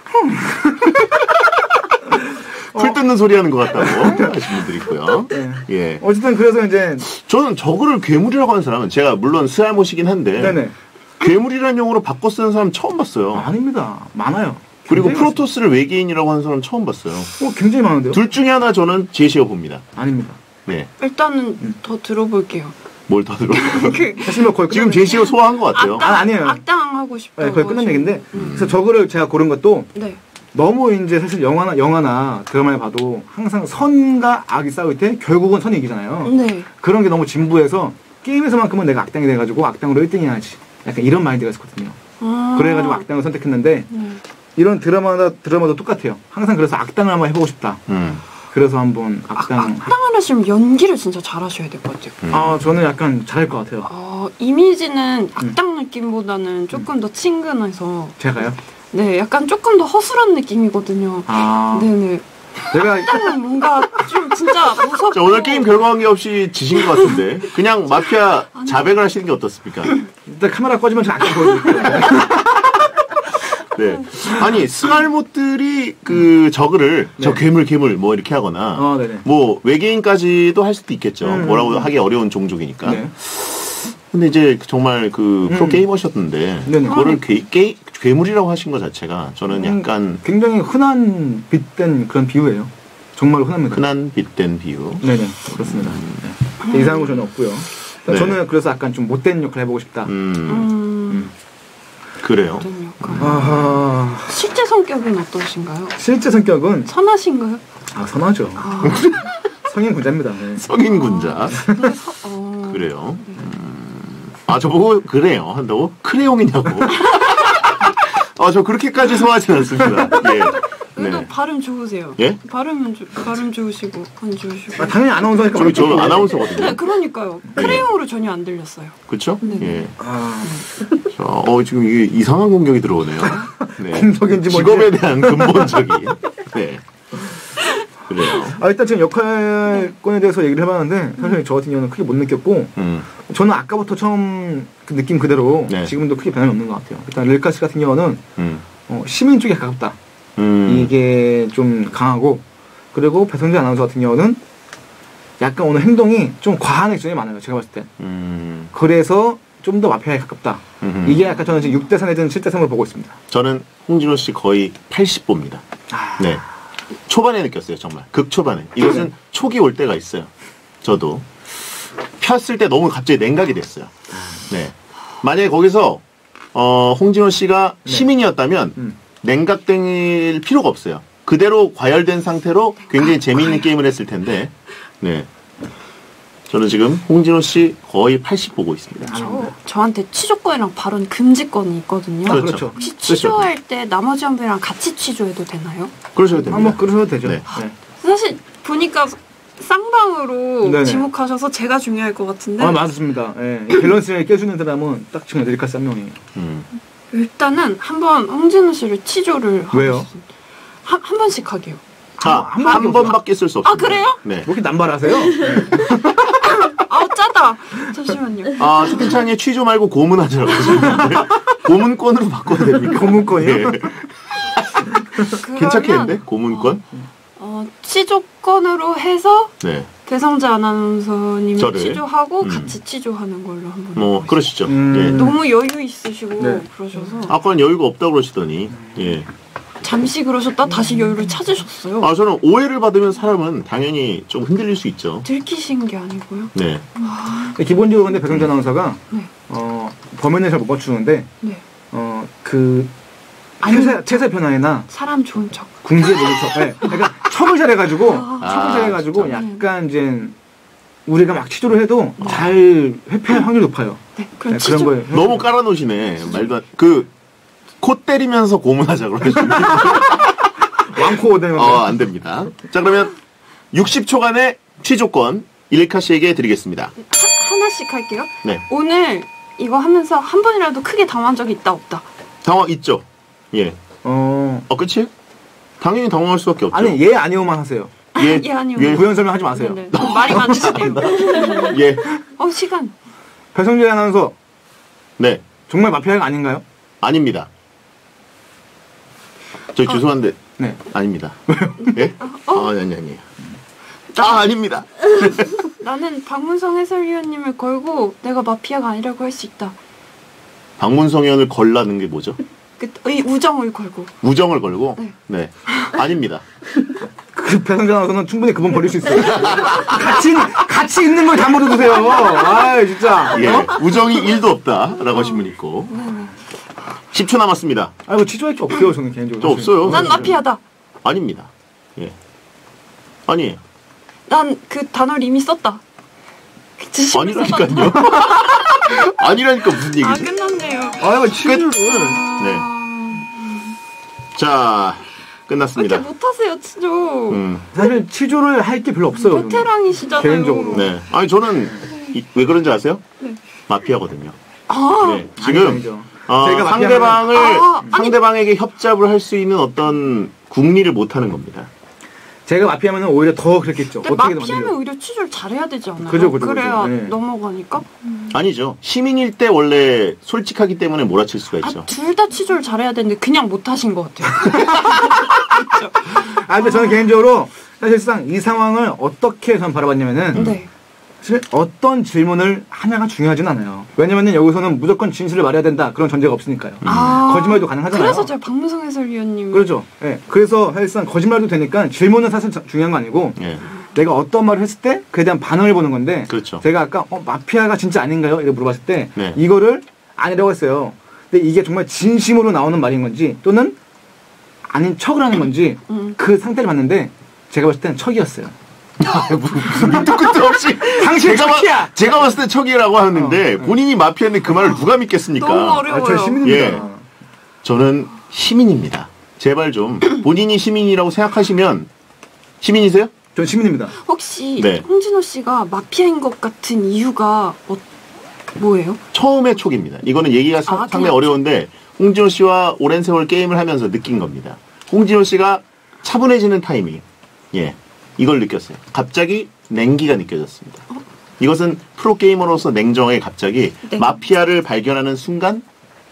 풀 뜯는 소리 하는 것 같다고 하시는 분들이 있고요. 네. 예. 어쨌든 그래서 이제 저는 저그를 괴물이라고 하는 사람은 제가 물론 스알못이긴 한데 네네 괴물이라는 용어로 바꿔 쓰는 사람 처음 봤어요. 아닙니다. 많아요. 그리고 굉장히 프로토스를 외계인이라고 하는 사람 처음 봤어요. 많- 어, 굉장히 많은데요? 둘 중에 하나 저는 제시어 봅니다. 아닙니다. 네. 일단은 더 들어볼게요. 뭘 더 들어? 그 사실 뭐 거의 지금 끝난- 제시어 소화한 것 같아요. 아, 아니에요. 악당하고 싶어. 네, 거의 끝난 얘기인데 그래서 저거를 제가 고른 것도 네. 너무 이제 사실 영화나 영화나 드라마에 봐도 항상 선과 악이 싸울 때 결국은 선이 이기잖아요. 네. 그런 게 너무 진부해서 게임에서만큼은 내가 악당이 돼가지고 악당으로 일 등 해야지. 약간 이런 마인드가 있었거든요. 아. 그래가지고 악당을 선택했는데 네. 이런 드라마나 드라마도 똑같아요. 항상 그래서 악당을 한번 해보고 싶다. 음. 그래서 한번 악당. 악당을 하시면 연기를 진짜 잘하셔야 될 것 같아요. 음. 아 저는 약간 잘할 것 같아요. 어, 이미지는 악당 느낌보다는 조금 더 친근해서 제가요? 네, 약간 조금 더 허술한 느낌이거든요. 아 네네. 내가 악당은 뭔가 좀 진짜 무섭고. 자, 오늘 게임 결과 관계 없이 지신 것 같은데 그냥 마피아 자백을 하시는 게 어떻습니까? 일단 카메라 꺼지면 저 악당 보여드릴게요. 네. 아니 스알못들이 그 저그를 저 네. 괴물 괴물 뭐 이렇게 하거나 어, 네네. 뭐 외계인까지도 할 수도 있겠죠. 음. 뭐라고 하기 어려운 종족이니까. 네. 근데 이제 정말 그 프로 음. 게이머셨는데 네네. 그거를 게, 게, 괴물이라고 하신 것 자체가 저는 음, 약간 굉장히 흔한 빗댄 그런 비유예요. 정말로 흔합니다. 흔한 빗댄 비유. 네네 그렇습니다. 네. 이상한 거 저는 없고요. 네. 저는 그래서 약간 좀 못된 역할 해보고 싶다. 음, 음. 그래요. 어떤 역할? 아하, 실제 성격은 어떠신가요? 실제 성격은 선하신가요? 아 선하죠. 아, 성인 군자입니다. 네. 성인 군자. 네, 서, 어. 그래요. 음, 아, 저보고 그래요 한다고? 크레용이냐고. 아, 저 그렇게까지 소화하진 않습니다. 예. 그래도 네. 발음 좋으세요. 예? 발음은 주, 발음 좋으시고 안 좋으시고. 아, 당연히 아나운서니까. 저기 저 맞겠죠. 아나운서거든요. 네, 그러니까요. 크레용으로 전혀 안 들렸어요. 그쵸? 네. 예. 아, 자, 어, 지금 이게 이상한 공격이 들어오네요. 네. 공격인지 뭔지. 직업에 대한 근본적인. 네. 그래요. 아 일단 지금 역할권에 대해서 얘기를 해봤는데 사실 저 같은 경우는 크게 못 느꼈고 음. 저는 아까부터 처음 그 느낌 그대로 네. 지금도 크게 변함이 없는 것 같아요. 일단 릴카 씨 같은 경우는 음. 어, 시민 쪽에 가깝다. 음. 이게 좀 강하고 그리고 배성재 아나운서 같은 경우는 약간 오늘 행동이 좀 과한 액션이 많아요. 제가 봤을 때. 음. 그래서 좀 더 마피아에 가깝다. 음흠. 이게 약간 저는 지금 육 대 사 내지는 칠 대 삼으로 보고 있습니다. 저는 홍진호 씨 거의 팔십 봅니다. 아, 네. 초반에 느꼈어요, 정말. 극 초반에. 이것은 촉이 올 때가 있어요. 저도. 폈을 때 너무 갑자기 냉각이 됐어요. 네. 만약에 거기서, 어, 홍진호 씨가 네. 시민이었다면, 음. 냉각될 필요가 없어요. 그대로 과열된 상태로 굉장히 재미있는 게임을 했을 텐데, 네. 저는 지금 홍진호 씨 거의 팔십 보고 있습니다. 저, 저한테 취조권이랑 발언 금지권이 있거든요. 아, 그렇죠. 그렇죠. 혹시 취조할 때 나머지 한 분이랑 같이 취조해도 되나요? 그러셔도 됩니다. 한번 그러셔도 되죠. 네. 네. 사실 보니까 쌍방으로 네네. 지목하셔서 제가 중요할 것 같은데 아 맞습니다. 예. 이 밸런스를 깨주는 사람은 딱 지금 릴카스 한 명이에요. 음. 일단은 한번 홍진우 씨를 취조를 하고 왜요? 싶습니다. 한, 한 번씩 하게요. 자, 한 한, 번밖에 번밖에 쓸 수 아, 없습니다. 그래요? 네. 왜 이렇게 남발하세요? 아우 짜다. 잠시만요. 아, 채팅창에 취조 말고 고문하자라고 하시는데 고문권으로 바꿔야 됩니까? 고문권이요? 네. 그러면 괜찮겠는데? 고문권? 어, 취조권으로 해서 네. 배성재 아나운서님을 저를? 취조하고 음. 같이 취조하는 걸로 한번 뭐 해보겠습니다. 그러시죠. 음. 예. 너무 여유 있으시고 네. 그러셔서 아까는 여유가 없다고 그러시더니 예. 잠시 그러셨다 다시 여유를 찾으셨어요. 아 저는 오해를 받으면 사람은 당연히 좀 흔들릴 수 있죠. 들키신 게 아니고요. 네. 기본적으로 근데 배성재 아나운서가 네. 어, 범인을 잘 못 맞추는데 네. 어, 그 아니, 태세, 태세 변화에나 사람 좋은 척. 궁지에 놀 척, 네. 그러니까 척을 잘해가지고 아, 척을 잘해가지고 진짜. 약간 이제 우리가 막 치조를 해도 잘 회피할 확률이 높아요. 네, 그럼 네, 치조, 그런 거예요. 너무 깔아놓으시네. 말도 안, 그, 코 때리면서 고문하자 그러시면. 왕코 되는 어, 안 됩니다. 자, 그러면 육십 초간의 취조권 일카 씨에게 드리겠습니다. 하, 하나씩 할게요. 네. 오늘 이거 하면서 한 번이라도 크게 당한 적이 있다 없다. 당황 있죠? 예. 어, 어, 끝이에요? 당연히 당황할 수밖에 없죠. 아니 예 아니오만 하세요. 예. 예, 아니요. 예. 부연 설명 하지 마세요. 네, 네. 좀 말이 많으시네요. 예. 어, 시간. 배성재 아나운서 네. 정말 마피아가 아닌가요? 아닙니다. 저 어. 죄송한데, 네. 아닙니다. 예? 어? 아, 아니, 아니에요. 아, 아닙니다. 나는 박문성 해설위원님을 걸고 내가 마피아가 아니라고 할 수 있다. 박문성 의원을 걸라는 게 뭐죠? 그, 이 우정을 걸고. 우정을 걸고? 네. 네. 아닙니다. 그 배성재 아나운서는 충분히 그분 버릴 수 있어요. 같이 같이 있는 걸 다 묻어두세요. 아 진짜. 예. 어? 우정이 일도 없다라고 하신 분 있고. 십 초 남았습니다. 아이고 치조할 게 없어요 저는 개인적으로. 저 없어요. 난 마피아다. 아닙니다. 예. 아니에요. 난 그 단어를 이미 썼다. 그 지식을 썼다. 아니라니까요. 아니라니까 무슨 아, 얘기지? 끝났네요. 아이고 치조를. 네. 자, 왜 끝났습니다. 이렇게 못하세요, 치조. 음. 사실 치조를 할 게 별로 없어요. 저는. 베테랑이시잖아요. 개인적으로. 네. 아니, 저는, 이- 왜 그런지 아세요? 네. 마피아거든요. 아, 네. 지금, 아니죠. 어, 제가 마피아면- 상대방을, 아, 아니- 상대방에게 협잡을 할 수 있는 어떤 궁리를 못 하는 겁니다. 제가 마피아면 오히려 더 그랬겠죠. 근데 어떻게든 마피아면 만들려고. 오히려 취조를 잘해야 되지 않아요? 그죠, 그죠, 그래야 그죠. 네. 넘어가니까. 아니죠. 시민일 때 원래 솔직하기 때문에 몰아칠 수가 있죠. 아, 둘 다 취조를 잘해야 되는데 그냥 못하신 것 같아요. 아 근데 저는 개인적으로 사실상 이 상황을 어떻게 전 바라봤냐면은 네. 사실 어떤 질문을 하냐가 중요하진 않아요. 왜냐면은 여기서는 무조건 진실을 말해야 된다 그런 전제가 없으니까요. 아, 거짓말도 가능하잖아요. 그래서 제가 박문성 해설위원님. 그렇죠. 예. 그래서 사실상 거짓말도 되니까 질문은 사실 자- 중요한 거 아니고 예. 내가 어떤 말을 했을 때 그에 대한 반응을 보는 건데 그렇죠. 제가 아까 어, 마피아가 진짜 아닌가요? 이렇게 물어봤을 때 네. 이거를 아니라고 했어요. 근데 이게 정말 진심으로 나오는 말인 건지 또는 아닌 척을 하는 건지 음. 그 상태를 봤는데 제가 봤을 때는 척이었어요. 무슨 밑도 끝도 없이. 당신 제가, 척이야! 봐- 제가 봤을 때 척이라고 하는데 어, 네. 본인이 마피아인데 그 말을 누가 믿겠습니까? 너무 아, 어려워요. 저 시민입니다. 예. 저는 시민입니다. 제발 좀 본인이 시민이라고 생각하시면 시민이세요? 전 시민입니다. 혹시 네. 홍진호 씨가 마피아인 것 같은 이유가 뭐, 뭐예요? 처음의 촉입니다. 이거는 얘기가 사- 아, 상당히 그냥 어려운데 홍진호 씨와 오랜 세월 게임을 하면서 느낀 겁니다. 홍진호 씨가 차분해지는 타이밍, 예, 이걸 느꼈어요. 갑자기 냉기가 느껴졌습니다. 이것은 프로 게이머로서 냉정하게 갑자기 네. 마피아를 발견하는 순간,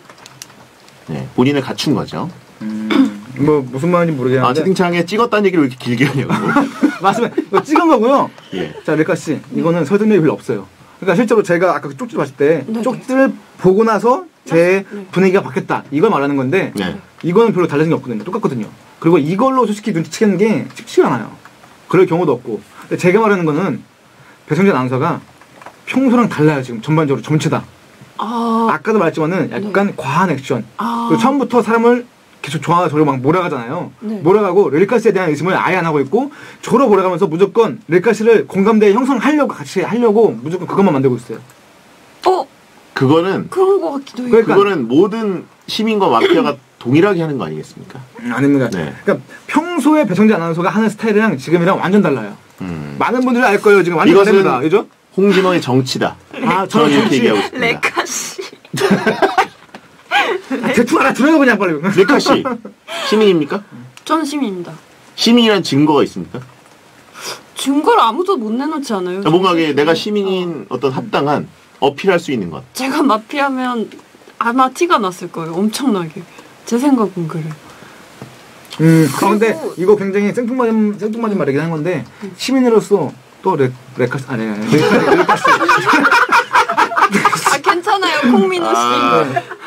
네, 본인을 갖춘 거죠. 음, 뭐 무슨 말인지 아, 모르겠는데 채팅창에 찍었다는 얘기를 왜 이렇게 길게 하냐고. 맞으면 이거 찍은 거고요. 예. 자 레카 씨 이거는 설득력이 별로 없어요. 그러니까 실제로 제가 아까 그 쪽지를 봤을 때 네, 쪽지를 보고 나서 제 네. 분위기가 바뀌었다 이걸 말하는 건데 네. 이거는 별로 달라진 게 없거든요. 똑같거든요. 그리고 이걸로 솔직히 눈치채는 게 쉽지가 않아요. 그럴 경우도 없고. 근데 제가 말하는 거는 배성재 아나운서가 평소랑 달라요. 지금 전반적으로 전체다. 아, 아까도 말했지만은 약간 과한 액션. 아. 그리고 처음부터 사람을 계속 좋아하고 저를 막 몰아가잖아요. 네. 몰아가고 릴카스에 대한 의심을 아예 안 하고 있고 저로 몰아가면서 무조건 릴카스를 공감대 형성하려고 같이 하려고 무조건 그것만 만들고 있어요. 어, 그거는 그런 것 같기도 해요. 그러니까- 그거는 모든 시민과 마피아가 동일하게 하는 거 아니겠습니까? 음, 아닙니다. 네. 그러니까 평소에 배성재 아나운서가 하는 스타일이랑 지금이랑 완전 달라요. 음. 많은 분들이 알 거예요. 지금 완전 이것은 다릅니다. 그죠? 홍진호의 정치다. 아, 저는 이렇게 정치. 얘기하고 싶습니다. 레카 씨. 아, 대충 알아들어요 그냥 빨리. 레카 씨, 시민입니까? 전 시민입니다. 시민이란 증거가 있습니까? 증거를 아무도 못 내놓지 않아요. 뭔가 이게 내가 어. 시민인 어떤 합당한 어필할 수 있는 것. 제가 마피아면 아마 티가 났을 거예요. 엄청나게. 제 생각은 그래. 음, 아, 근데 그리고- 이거 굉장히 생뚱맞은 생뚱맞은 말이긴 한 건데 시민으로서 또 레, 레카스 아니 아니 레카스 레카스 아, 괜찮아요, 콩민호 씨. 아,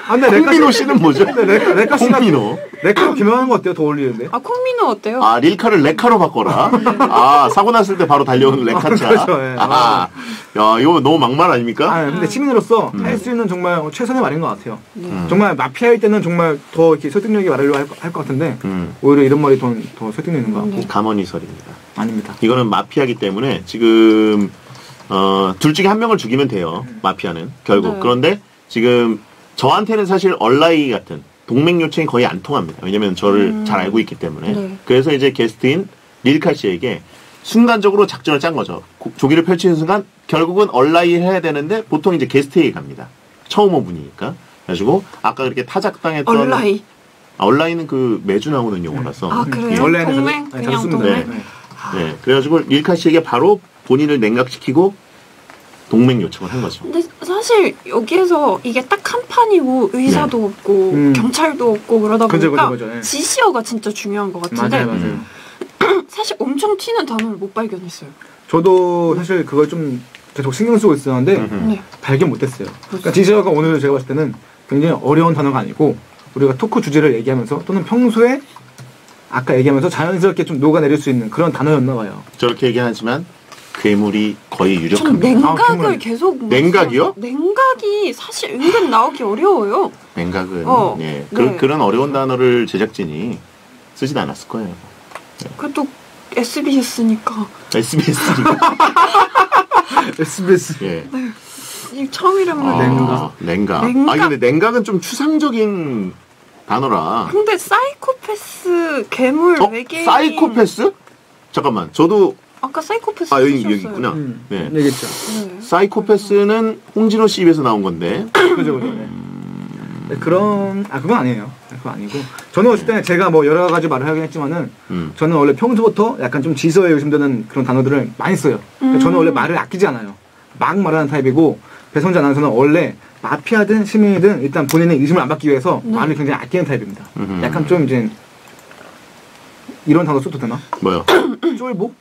아, 근데 레카 홍민호 씨는 뭐죠? 레카, 레카 씨가 홍민호. 레카로 개명하는 거 어때요? 더 어울리는데? 아 콩민호 어때요? 아, 릴카를 레카로 바꿔라. 아, 사고 났을 때 바로 달려오는 레카차. 그렇죠, 예. 아, 야, 이거 너무 막말 아닙니까? 아, 근데 시민으로서 음. 할 수 있는 정말 최선의 말인 것 같아요. 음. 정말 마피아일 때는 정말 더 이렇게 설득력이 말하려고 할 것 같은데 음, 오히려 이런 말이 더, 더 설득력 있는 것 같고 네. 감언이설입니다. 아닙니다. 이거는 마피아기 때문에 지금 어, 둘 중에 한 명을 죽이면 돼요. 마피아는 결국. 네. 그런데 지금 저한테는 사실 얼라이 같은 동맹 요청이 거의 안 통합니다. 왜냐면 저를 음. 잘 알고 있기 때문에. 네. 그래서 이제 게스트인 릴카 씨에게 순간적으로 작전을 짠 거죠. 고- 조기를 펼치는 순간 결국은 얼라이 해야 되는데 보통 이제 게스트에게 갑니다. 처음 온 분이니까. 그래가지고 아까 그렇게 타작당했던 얼라이. 아, 얼라이는 그 매주 나오는 용어라서. 아 그래요? 예. 원래는 동맹 자주- 네, 그냥 자주 씁니다. 동맹. 네. 네. 그래가지고 릴카 씨에게 바로 본인을 냉각시키고 동맹 요청을 한 거죠. 근데 사실 여기에서 이게 딱 한 판이고 의사도 네. 없고 음. 경찰도 없고 그러다 그죠, 보니까 그죠, 그죠, 예. 지시어가 진짜 중요한 것 같은데 맞아요, 맞아요. 음. 사실 엄청 튀는 단어를 못 발견했어요. 저도 사실 그걸 좀 계속 신경 쓰고 있었는데 음흠. 네. 발견 못했어요. 그러니까 지시어가 오늘 제가 봤을 때는 굉장히 어려운 단어가 아니고 우리가 토크 주제를 얘기하면서 또는 평소에 아까 얘기하면서 자연스럽게 좀 녹아내릴 수 있는 그런 단어였나 봐요. 저렇게 얘기하지만 괴물이 거의 전 유력합니다. 냉각을 아, 괴물. 계속 못 냉각이요? 써서 냉각이 사실 은근 나오기 어려워요. 냉각은 어, 예, 네. 그, 그런 어려운 단어를 제작진이 쓰진 않았을 거예요. 그래도 에스비에스니까 에스비에스니까. 에스비에스. 예. 처음이라면 아, 냉각. 냉각. 냉각. 아 근데 냉각은 좀 추상적인 단어라. 근데 사이코패스 괴물 어? 외계인 사이코패스? 잠깐만. 저도 아까 사이코패스 아 여기 쓰셨어요. 여기 있구나. 음, 네. 얘기했죠. 네. 사이코패스는 홍진호 씨 입에서 나온 건데. 그죠, 그죠. 네. 네, 그런 아 그건 아니에요. 그건 아니고 저는 어쨌든 때 제가 뭐 여러 가지 말을 하긴 했지만은 음. 저는 원래 평소부터 약간 좀 지서에 의심되는 그런 단어들을 많이 써요. 그러니까 음. 저는 원래 말을 아끼지 않아요. 막 말하는 타입이고 배성재 아나운서는 원래 마피아든 시민이든 일단 본인의 의심을 안 받기 위해서 네. 말을 굉장히 아끼는 타입입니다. 음흠. 약간 좀 이제 이런 단어 써도 되나? 뭐요? 쫄보?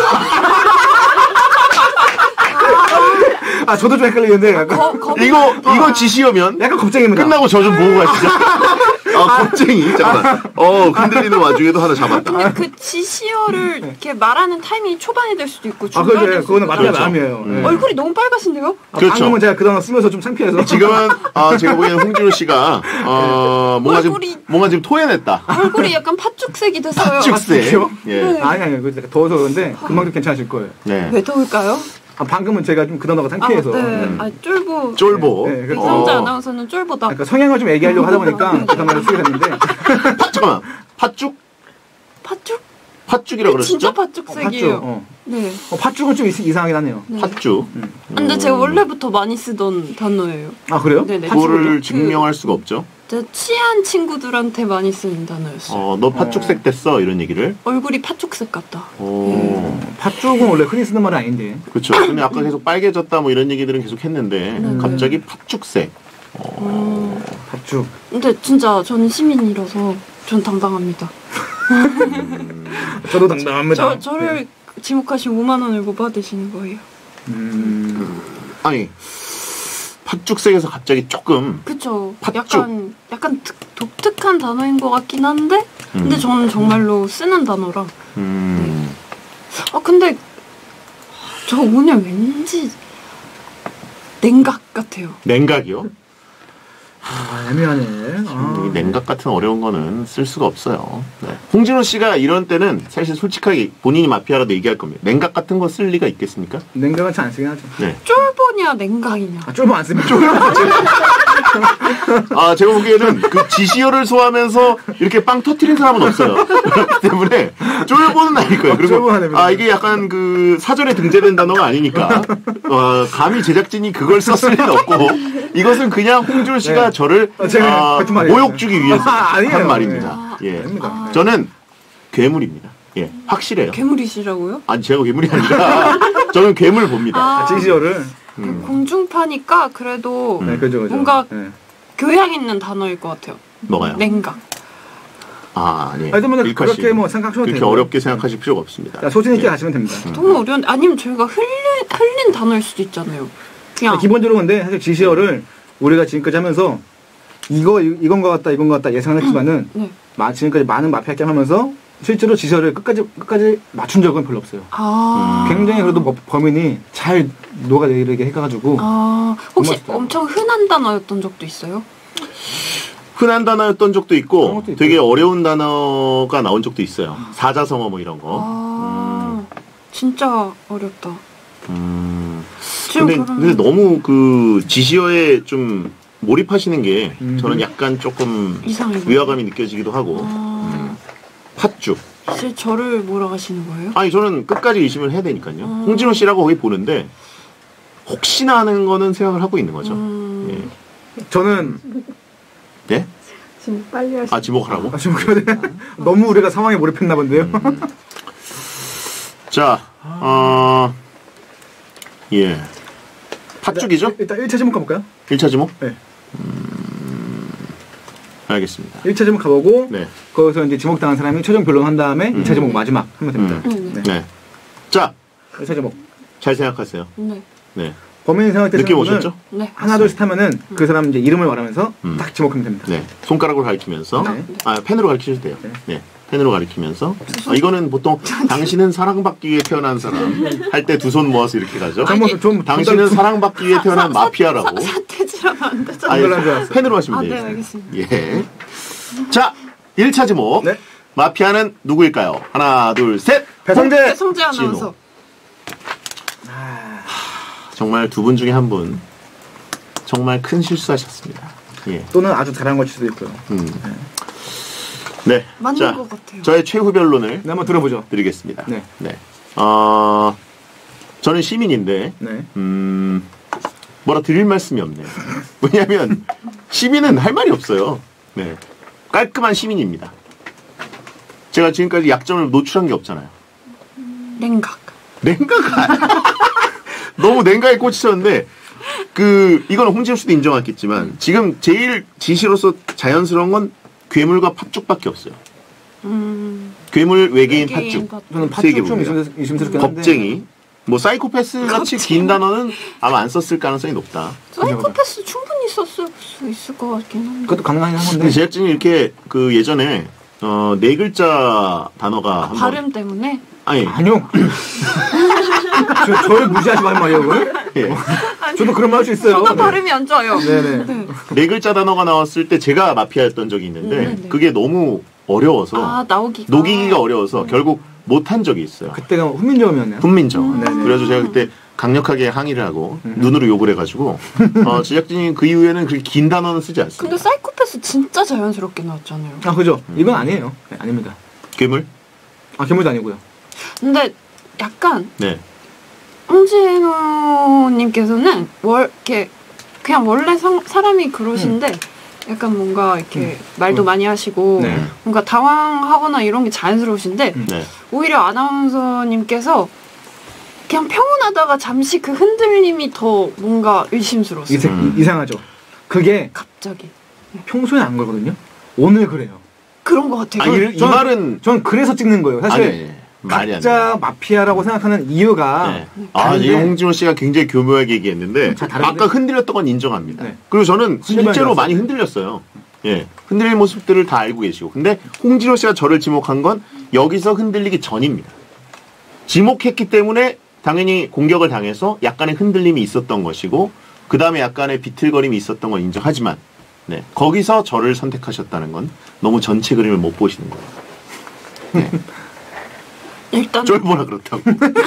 아 저도 좀 헷갈리는데 약간 거, 거, 이거 이거 지시어면 약간 겁쟁입니다. 끝나고 저 좀 보고 가시죠. 아, 겁쟁이. 잠깐만. 어, 흔들리는 와중에도 하나 잡았다. 근데 그 지시어를 이렇게 말하는 타이밍이 초반이 될 수도 있고 아 중간이 그죠. 될 수도 그거는 있고 마피아 그렇죠. 마음이에요. 음. 예. 얼굴이 너무 빨가신데요? 아, 그렇죠. 방금은 제가 그 단어 쓰면서 좀 창피해서 지금은 아, 제가 보기에는 홍진호 씨가 어, 뭔가 지금 얼굴이- 뭔가 지금 토해냈다. 얼굴이 약간 팥죽색이 됐어요. 팥죽색. 팥죽이요? 예. 네. 아니 아니 그 더워서 그런데 금방 좀 괜찮아질 거예요. 네. 왜 더울까요? 아, 방금은 제가 좀 그 단어가 아, 창피해서 네. 음. 아, 쫄보. 쫄보. 네, 그래서- 이성재 어. 아나운서는 쫄보다. 그러니까 성향을 좀 얘기하려고 하다 보니까 그 단어를 쓰게 됐는데 파, 잠깐만. 팥죽? 팥죽? 팥죽이라고 그러셨죠? 진짜 어, 팥죽색이에요. 팥죽. 어. 네. 어, 팥죽은 좀 이상- 이상하긴 하네요. 네. 팥죽. 근데 제가 원래부터 많이 쓰던 단어예요. 아 그래요? 네네. 그거를 그- 증명할 수가 없죠. 제가 취한 친구들한테 많이 쓰는 단어였어요. 어, 너 팥죽색 됐어 이런 얘기를. 얼굴이 팥죽색 같다. 오. 어, 팥죽은 원래 흔히 쓰는 말은 아닌데. 그렇죠. 근데 아까 계속 빨개졌다 뭐 이런 얘기들은 계속 했는데 네. 갑자기 팥죽색. 음, 팥죽. 근데 진짜 저는 시민이라서 전 당당합니다. 저도 당당합니다. 저, 저를 지목하신 오만 원을 못 받으시는 거예요. 음. 아니 팥죽색에서 갑자기 조금 그쵸. 팥죽. 약간, 약간 특, 독특한 단어인 것 같긴 한데, 근데 음. 저는 정말로 쓰는 단어라. 음. 아, 근데, 저 오늘 왠지 냉각 같아요. 냉각이요? 아, 애매하네. 아. 이 냉각 같은 어려운 거는 쓸 수가 없어요. 네. 홍진호 씨가 이런 때는 사실 솔직하게 본인이 마피아라도 얘기할 겁니다. 냉각 같은 거 쓸 리가 있겠습니까? 냉각은 잘 안 쓰긴 하죠. 네. 쫄보냐, 냉각이냐. 아, 쫄보 안 씁니다. 아, 제가 보기에는 그 지시어를 소화하면서 이렇게 빵 터트린 사람은 없어요. 그렇기 때문에 쫄보는 아닐 거예요. 어, 그리고 쫄보는 아닙니다. 아, 이게 약간 그 사전에 등재된 단어가 아니니까 어, 감히 제작진이 그걸 썼을 리는 없고 이것은 그냥 홍진호 씨가 네. 저를 어, 제가 아, 같은 말이에요. 모욕 주기 위해서 아, 아니에요. 한 말입니다. 예. 아닙니다. 저는 괴물입니다. 예, 확실해요. 괴물이시라고요? 아니 제가 괴물이 아니라 저는 괴물 봅니다. 아, 지시어를. 음. 공중파니까 그래도 음. 네, 그죠, 그죠. 뭔가 네. 교양 있는 단어일 것 같아요. 뭐가요? 냉각. 아, 아니. 아니, 뭐 밀카 씨. 그렇게 뭐 생각하셔도 그렇게 돼요. 어렵게 생각하실 필요가 없습니다. 자, 소신 있게 예. 가시면 됩니다. 너무 어려운데 아니면 저희가 흘린, 흘린 단어일 수도 있잖아요. 그냥 기본적으로 근데 사실 지시어를 우리가 지금까지 하면서 이거 이- 이건 것 같다 이건 것 같다 예상을 했지만은 네. 마, 지금까지 많은 마피아 게임 하면서 실제로 지시를 끝까지 끝까지 맞춘 적은 별로 없어요. 아. 굉장히 그래도 뭐 범인이 잘 녹아내리게 해가지고 아, 혹시 고맙습니다. 엄청 흔한 단어였던 적도 있어요? 흔한 단어였던 적도 그런 있고 것도 있고요. 되게 어려운 단어가 나온 적도 있어요. 사자성어 뭐 이런 거. 아, 진짜 어렵다. 음. 지금 근데, 그러면 근데 너무 그 지시어에 좀 몰입하시는 게 음. 저는 약간 조금 이상해. 위화감이 느껴지기도 하고. 아, 팥죽. 혹시 저를 몰아가시는 거예요? 아니 저는 끝까지 의심을 해야 되니까요. 음. 홍진호 씨라고 거기 보는데 혹시나 하는 거는 생각을 하고 있는 거죠. 음, 저는 예? 지금 빨리 하시. 아 지목하라고? 아, 지금 그래 너무 우리가 상황에 몰입했나 본데요. 자, 어, 예. 팥죽이죠? 일단 일 차 제목 가볼까요? 일 차 지목? 네. 알겠습니다. 일 차 제목 가보고 네. 거기서 이제 지목당한 사람이 최종 변론한 다음에 이 차 제목 마지막 하면 됩니다. 음. 네, 네. 네. 자, 일 차 제목 잘 생각하세요. 네. 네. 범인 생각할 때 느낌 생각하는 오셨죠? 네. 하나 둘 셋 하면은 그 사람 이제 이름을 말하면서 음. 딱 지목하면 됩니다. 네. 손가락으로 가리키면서, 네. 아, 펜으로 가리키셔도 돼요. 네. 네. 펜으로 가리키면서. 아, 이거는 보통 당신은 사랑받기 위해 태어난 사람 할 때 두 손 모아서 이렇게 가죠. 좀, 뭐, 좀 당신은 사랑받기 위해 태어난 마피아라고. 사태질하면 안 되죠. 아니, 그걸로 줄 알았어요. 펜으로 하시면 아, 돼요. 네, 알겠습니다. 예. 자, 일 차 제목. 네. 마피아는 누구일까요? 하나, 둘, 셋. 배성재 성재 아나운서. 정말 두 분 중에 한 분 정말 큰 실수하셨습니다. 예. 또는 아주 잘한 걸 수도 있고요. 음. 네. 맞는 자, 것 같아요. 저의 최후 변론을 네, 한번 들어보죠. 드리겠습니다. 네. 네. 어, 저는 시민인데, 네. 음, 뭐라 드릴 말씀이 없네요. 왜냐면, 시민은 할 말이 없어요. 네. 깔끔한 시민입니다. 제가 지금까지 약점을 노출한 게 없잖아요. 냉각. 냉가가 너무 냉가에 꽂히셨는데 그 이거는 홍진호 씨도 인정했겠지만 지금 제일 지시로서 자연스러운 건 괴물과 팥죽밖에 없어요. 음, 괴물, 외계인, 외계인, 팥죽 팥죽. 저는 세 개 팥죽 좀 봅니다. 의심- 의심스럽긴 한데 겁쟁이, 뭐 사이코패스 같이 긴 단어는 아마 안 썼을 가능성이 높다. 사이코패스 충분히 썼을 수 있을 것 같긴 한데. 그것도 가능하긴 한 근데 건데 제작진이 이렇게 그 예전에 어, 네 글자 단어가 한번 발음 때문에. 아니 아니요. 저, 저를 무시하지 말 말이에요, 그걸? 예. 저도 그런 말 할 수 있어요. 저도 네. 발음이 안 좋아요. 네네. 네. 네 글자 단어가 나왔을 때 제가 마피아였던 적이 있는데 네, 네. 그게 너무 어려워서 아, 나오기가. 녹이기가 어려워서 결국 못한 적이 있어요. 그때가 훈민정음이었나요? 훈민정. 네네. 그래서 제가 그때 강력하게 항의를 하고 음. 눈으로 욕을 해가지고 어, 제작진이 그 이후에는 그렇게 긴 단어는 쓰지 않습니다. 근데 사이코패스 진짜 자연스럽게 나왔잖아요. 아, 그죠? 이건 아니에요. 네, 아닙니다. 괴물? 아, 괴물도 아니고요. 근데 약간 네. 홍진호님께서는 월 이렇게 그냥 원래 상, 사람이 그러신데 약간 뭔가 이렇게 말도 음. 많이 하시고 네. 뭔가 당황하거나 이런 게 자연스러우신데 음. 네. 오히려 아나운서님께서 그냥 평온하다가 잠시 그 흔들림이 더 뭔가 의심스러웠어요. 이세, 음. 이- 이상하죠? 그게 갑자기 평소에 안 걸거든요? 오늘 그래요. 그런 것 같아요. 아, 이, 이 저는- 말은 전 그래서 찍는 거예요. 사실 아니, 아니, 말이 안 각자 돼. 마피아라고 생각하는 이유가 네. 아, 다른데 지금 홍진호 씨가 굉장히 교묘하게 얘기했는데 자, 다른데? 아까 흔들렸던 건 인정합니다. 네. 그리고 저는 흔들면 실제로 알았어요. 많이 흔들렸어요. 예, 흔들린 모습들을 다 알고 계시고. 근데 홍진호 씨가 저를 지목한 건 여기서 흔들리기 전입니다. 지목했기 때문에 당연히 공격을 당해서 약간의 흔들림이 있었던 것이고 그 다음에 약간의 비틀거림이 있었던 건 인정하지만 네, 거기서 저를 선택하셨다는 건 너무 전체 그림을 못 보시는 거예요. 네. 일단 쫄보라 그렇다고.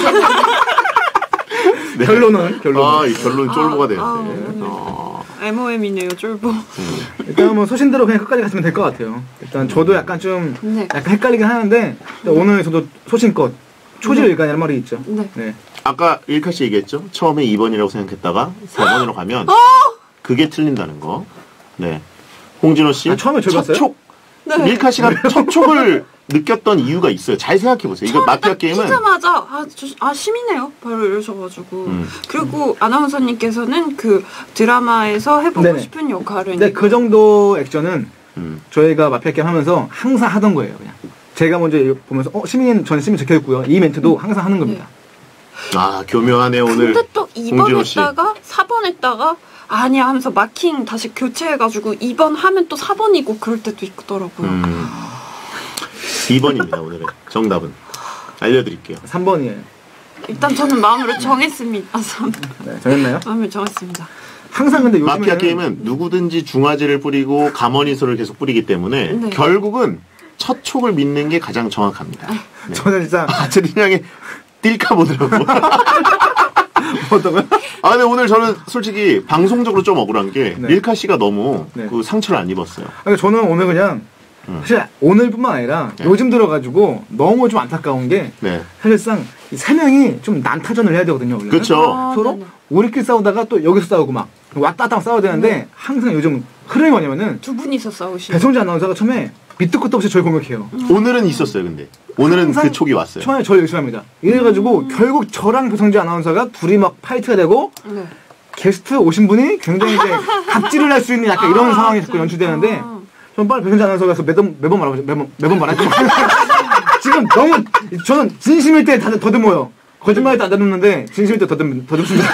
네. 결론은 결론은 아, 이 결론 쫄보가 되는데. 아, 네. 어. 엠오엠이네요, 쫄보. 일단 뭐 소신대로 그냥 끝까지 갔으면 될 것 같아요. 일단 저도 약간 좀 네. 약간 헷갈리긴 하는데 오늘 저도 소신껏 초지일간이라는 말이 있죠. 네. 네. 아까 일카 씨 얘기했죠? 처음에 이 번이라고 생각했다가 사 번으로 가면 그게 틀린다는 거. 네. 홍진호 씨. 아, 처음에 저를 첫 봤어요? 촉. 네. 밀카 씨가 첫 촉을 느꼈던 이유가 있어요. 잘 생각해 보세요. 이거 마피아 게임은 키자마자 아, 저, 아 심이네요. 바로 이러셔가지고 음. 그리고 아나운서님께서는 그 드라마에서 해보고 네네. 싶은 역할을 근데 그 정도 액션은 음. 저희가 마피아 게임 하면서 항상 하던 거예요. 그냥 제가 먼저 이거 보면서 어 시민 전 시민 적혀있고요. 이 멘트도 항상 하는 겁니다. 아 교묘하네 오늘. 근데 또 이 번 홍진호 씨. 했다가 사 번 했다가 아니야 하면서 마킹 다시 교체해가지고 이 번 하면 또 사 번이고 그럴 때도 있더라고요. 음. 이 번입니다. 오늘의 정답은 알려드릴게요. 삼 번이에요. 일단 저는 마음으로 정했습니다. 네, 정했나요? 마음을 정했습니다. 항상 근데 요즘에는 마피아 게임은 누구든지 중화제를 뿌리고 가머니소를 계속 뿌리기 때문에 네. 결국은 첫 촉을 믿는 게 가장 정확합니다. 네. 저는 진짜 아, 제 그냥 띨까 보더라고. 어떤 거요? 아, 근데 오늘 저는 솔직히 방송적으로 좀 억울한 게 네. 릴카 씨가 너무 네. 그 상처를 안 입었어요. 그러니까 저는 오늘 그냥 음. 사실 오늘뿐만 아니라 네. 요즘 들어가지고 너무 좀 안타까운 게 네. 사실상 이 세 명이 좀 난타전을 해야 되거든요. 원래. 그렇죠. 아, 서로 네네. 우리끼리 싸우다가 또 여기서 싸우고 막 왔다 갔다 싸워야 되는데 네. 항상 요즘 흐름이 뭐냐면은 두 분이서 싸우시고. 배성재 아나운서가 처음에 밑도 끝도 없이 저를 공격해요. 오늘은 있었어요, 근데. 오늘은 항상 그 촉이 왔어요. 처음에 저를 의심합니다. 이래가지고 음. 결국 저랑 배성재 아나운서가 둘이 막 파이트가 되고 네. 게스트 오신 분이 굉장히 이제 갑질을 할 수 있는 약간 이런 아, 상황이 자꾸 네. 연출되는데 아. 전 빨리 배성재 아나운서 가서 매번 매번 말하고 매번 매번 말하지 지금 너무 저는 진심일 때 다들 더듬어요. 거짓말일 때 안 더듬는데 진심일 때 더듬 더듬습니다.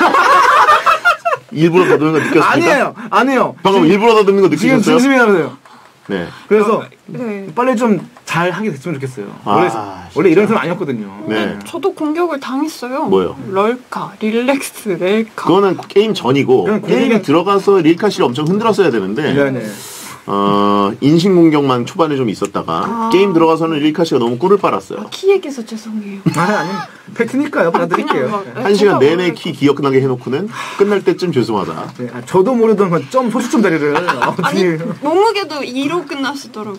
일부러 더듬는 거 느꼈습니까? 아니에요, 아니에요. 방금 일부러 더듬는 거 지금 느끼셨어요? 진심이라서요. 네. 그래서 네. 빨리 좀 잘 하게 됐으면 좋겠어요. 아, 원래 진짜. 원래 이런 사람 아니었거든요. 네. 저도 공격을 당했어요. 뭐요? 럴카, 릴렉스, 렐카. 그거는 게임 전이고 그냥 게임에 공격이- 들어가서 릴카 씨를 엄청 흔들었어야 되는데 네, 네. 어, 인신 공격만 초반에 좀 있었다가 아. 게임 들어가서는 릴카 씨가 너무 꿀을 빨았어요. 아, 키 얘기해서 죄송해요. 아, 아니 팩트니까요. 받아드릴게요. 그냥 막- 한 시간 저도 내내 원래 키 기억나게 해놓고는 끝날 때쯤 죄송하다. 네, 아, 저도 모르던 건 점 소수점 자리를 어떻게 아니 몸무게도 이로 끝나시더라고요.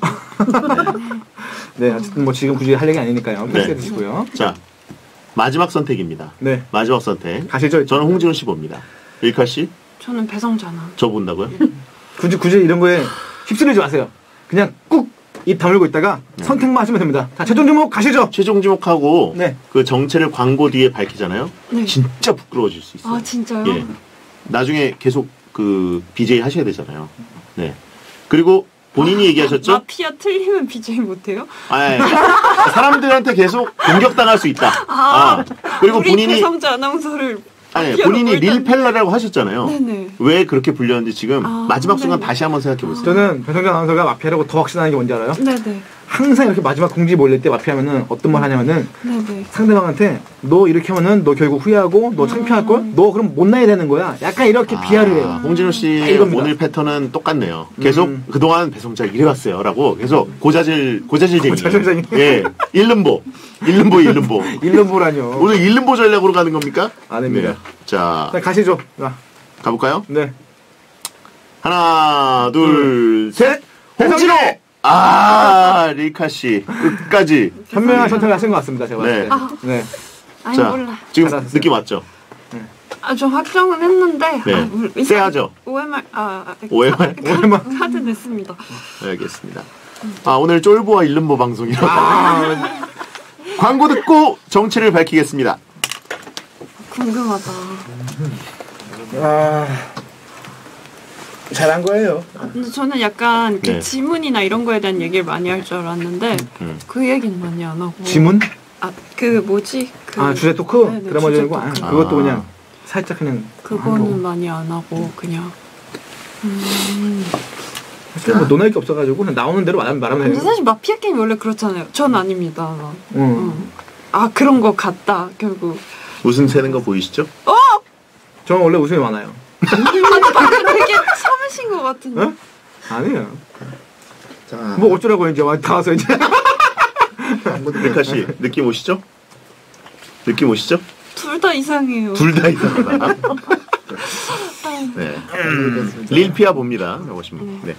네, 어쨌든 뭐 지금 굳이 할 얘기 아니니까요. 네. 패스해 주시고요. 자, 마지막 선택입니다. 네, 마지막 선택. 가시죠. 저는 홍진호 씨 봅니다. 릴카 씨? 저는 배성재나. 저 본다고요? 굳이 굳이 이런 거에 휩쓸리지 마세요. 그냥 꾹 입 다물고 있다가 네. 선택만 하시면 됩니다. 자, 최종 종목 가시죠. 최종 주목하고 네. 그 정체를 광고 뒤에 밝히잖아요. 네. 진짜 부끄러워질 수 있어요. 아 진짜요? 예. 나중에 계속 그 비제이 하셔야 되잖아요. 네. 그리고 본인이 얘기하셨죠? 마피아 틀리면 비제이 못해요? 아, 예. 사람들한테 계속 공격당할 수 있다. 아, 그리고 우리 본인이 배성재 아나운서를 아니, 마피아로 본인이 몰다니. 릴펠라라고 하셨잖아요. 네네. 왜 그렇게 불렸는지 지금 아, 마지막 순간 네네. 다시 한번 생각해 보세요. 저는 배성재 아나운서가 마피아라고 더 확신하는 게 뭔지 알아요? 네네. 항상 이렇게 마지막 공지 몰릴 때 마피아면은 어떤 말 하냐면은 네네. 상대방한테 너 이렇게 하면은 너 결국 후회하고 너 창피할 걸? 음. 너 그럼 못 나야 되는 거야. 약간 이렇게 비하를 해요. 홍진호 아, 씨의 이겁니다. 오늘 패턴은 똑같네요. 계속 음. 그동안 배송자를 이래왔어요라고 계속 고자질 고자질쟁이. 고자질쟁이. 예, 일름보, 일름보, 일름보. 일름보라뇨. 오늘 일름보 전략으로 가는 겁니까? 아닙니다. 네. 자, 자, 가시죠. 자, 가볼까요? 네. 하나, 둘, 셋. 배성재! 홍진호. 아, 릴카 씨 끝까지. 현명한 선택을 하신 것 같습니다. 제가 네. 봤을 때. 네. 아니 자, 몰라. 지금 잘하셨어요. 느낌 왔죠? 아 좀 확정은 했는데. 네. 아, 물- 일단 쎄하죠? 오엠알 아 아, 오엠알? 오엠알. 카드 냈습니다. 알겠습니다. 아, 오늘 쫄보와 일름보 방송이라 아, 광고 듣고 정체를 밝히겠습니다. 궁금하다. 아, 잘한 거예요. 근데 저는 약간 그 네. 지문이나 이런 거에 대한 얘기를 많이 할 줄 알았는데 음. 그 얘기는 많이 안 하고. 지문? 아 그 뭐지? 그 아, 주제 토크? 네네, 드라마 주제 전이고? 아, 토크. 그것도 아. 그냥 살짝 그냥. 그거는 많이 안 하고 그냥. 음. 사실 뭐 논할 게 없어가지고 그냥 나오는 대로 말하면, 말하면 근데 돼요. 사실 마피아 게임 원래 그렇잖아요. 전 아닙니다. 막. 응. 어. 아 그런 거 같다 결국. 웃음 새는 거 보이시죠? 저는 원래 웃음이 많아요. 방금 되게 참으신 것 같은데. 어? 아니에요. 자, 뭐 어쩌라고 이제 와, 다 와서 이제. 릴카 씨 느낌 오시죠? 느낌 오시죠? 둘 다 이상해요. 둘 다 이상하다. 네. 릴피아 봅니다. 나오신 분. 네.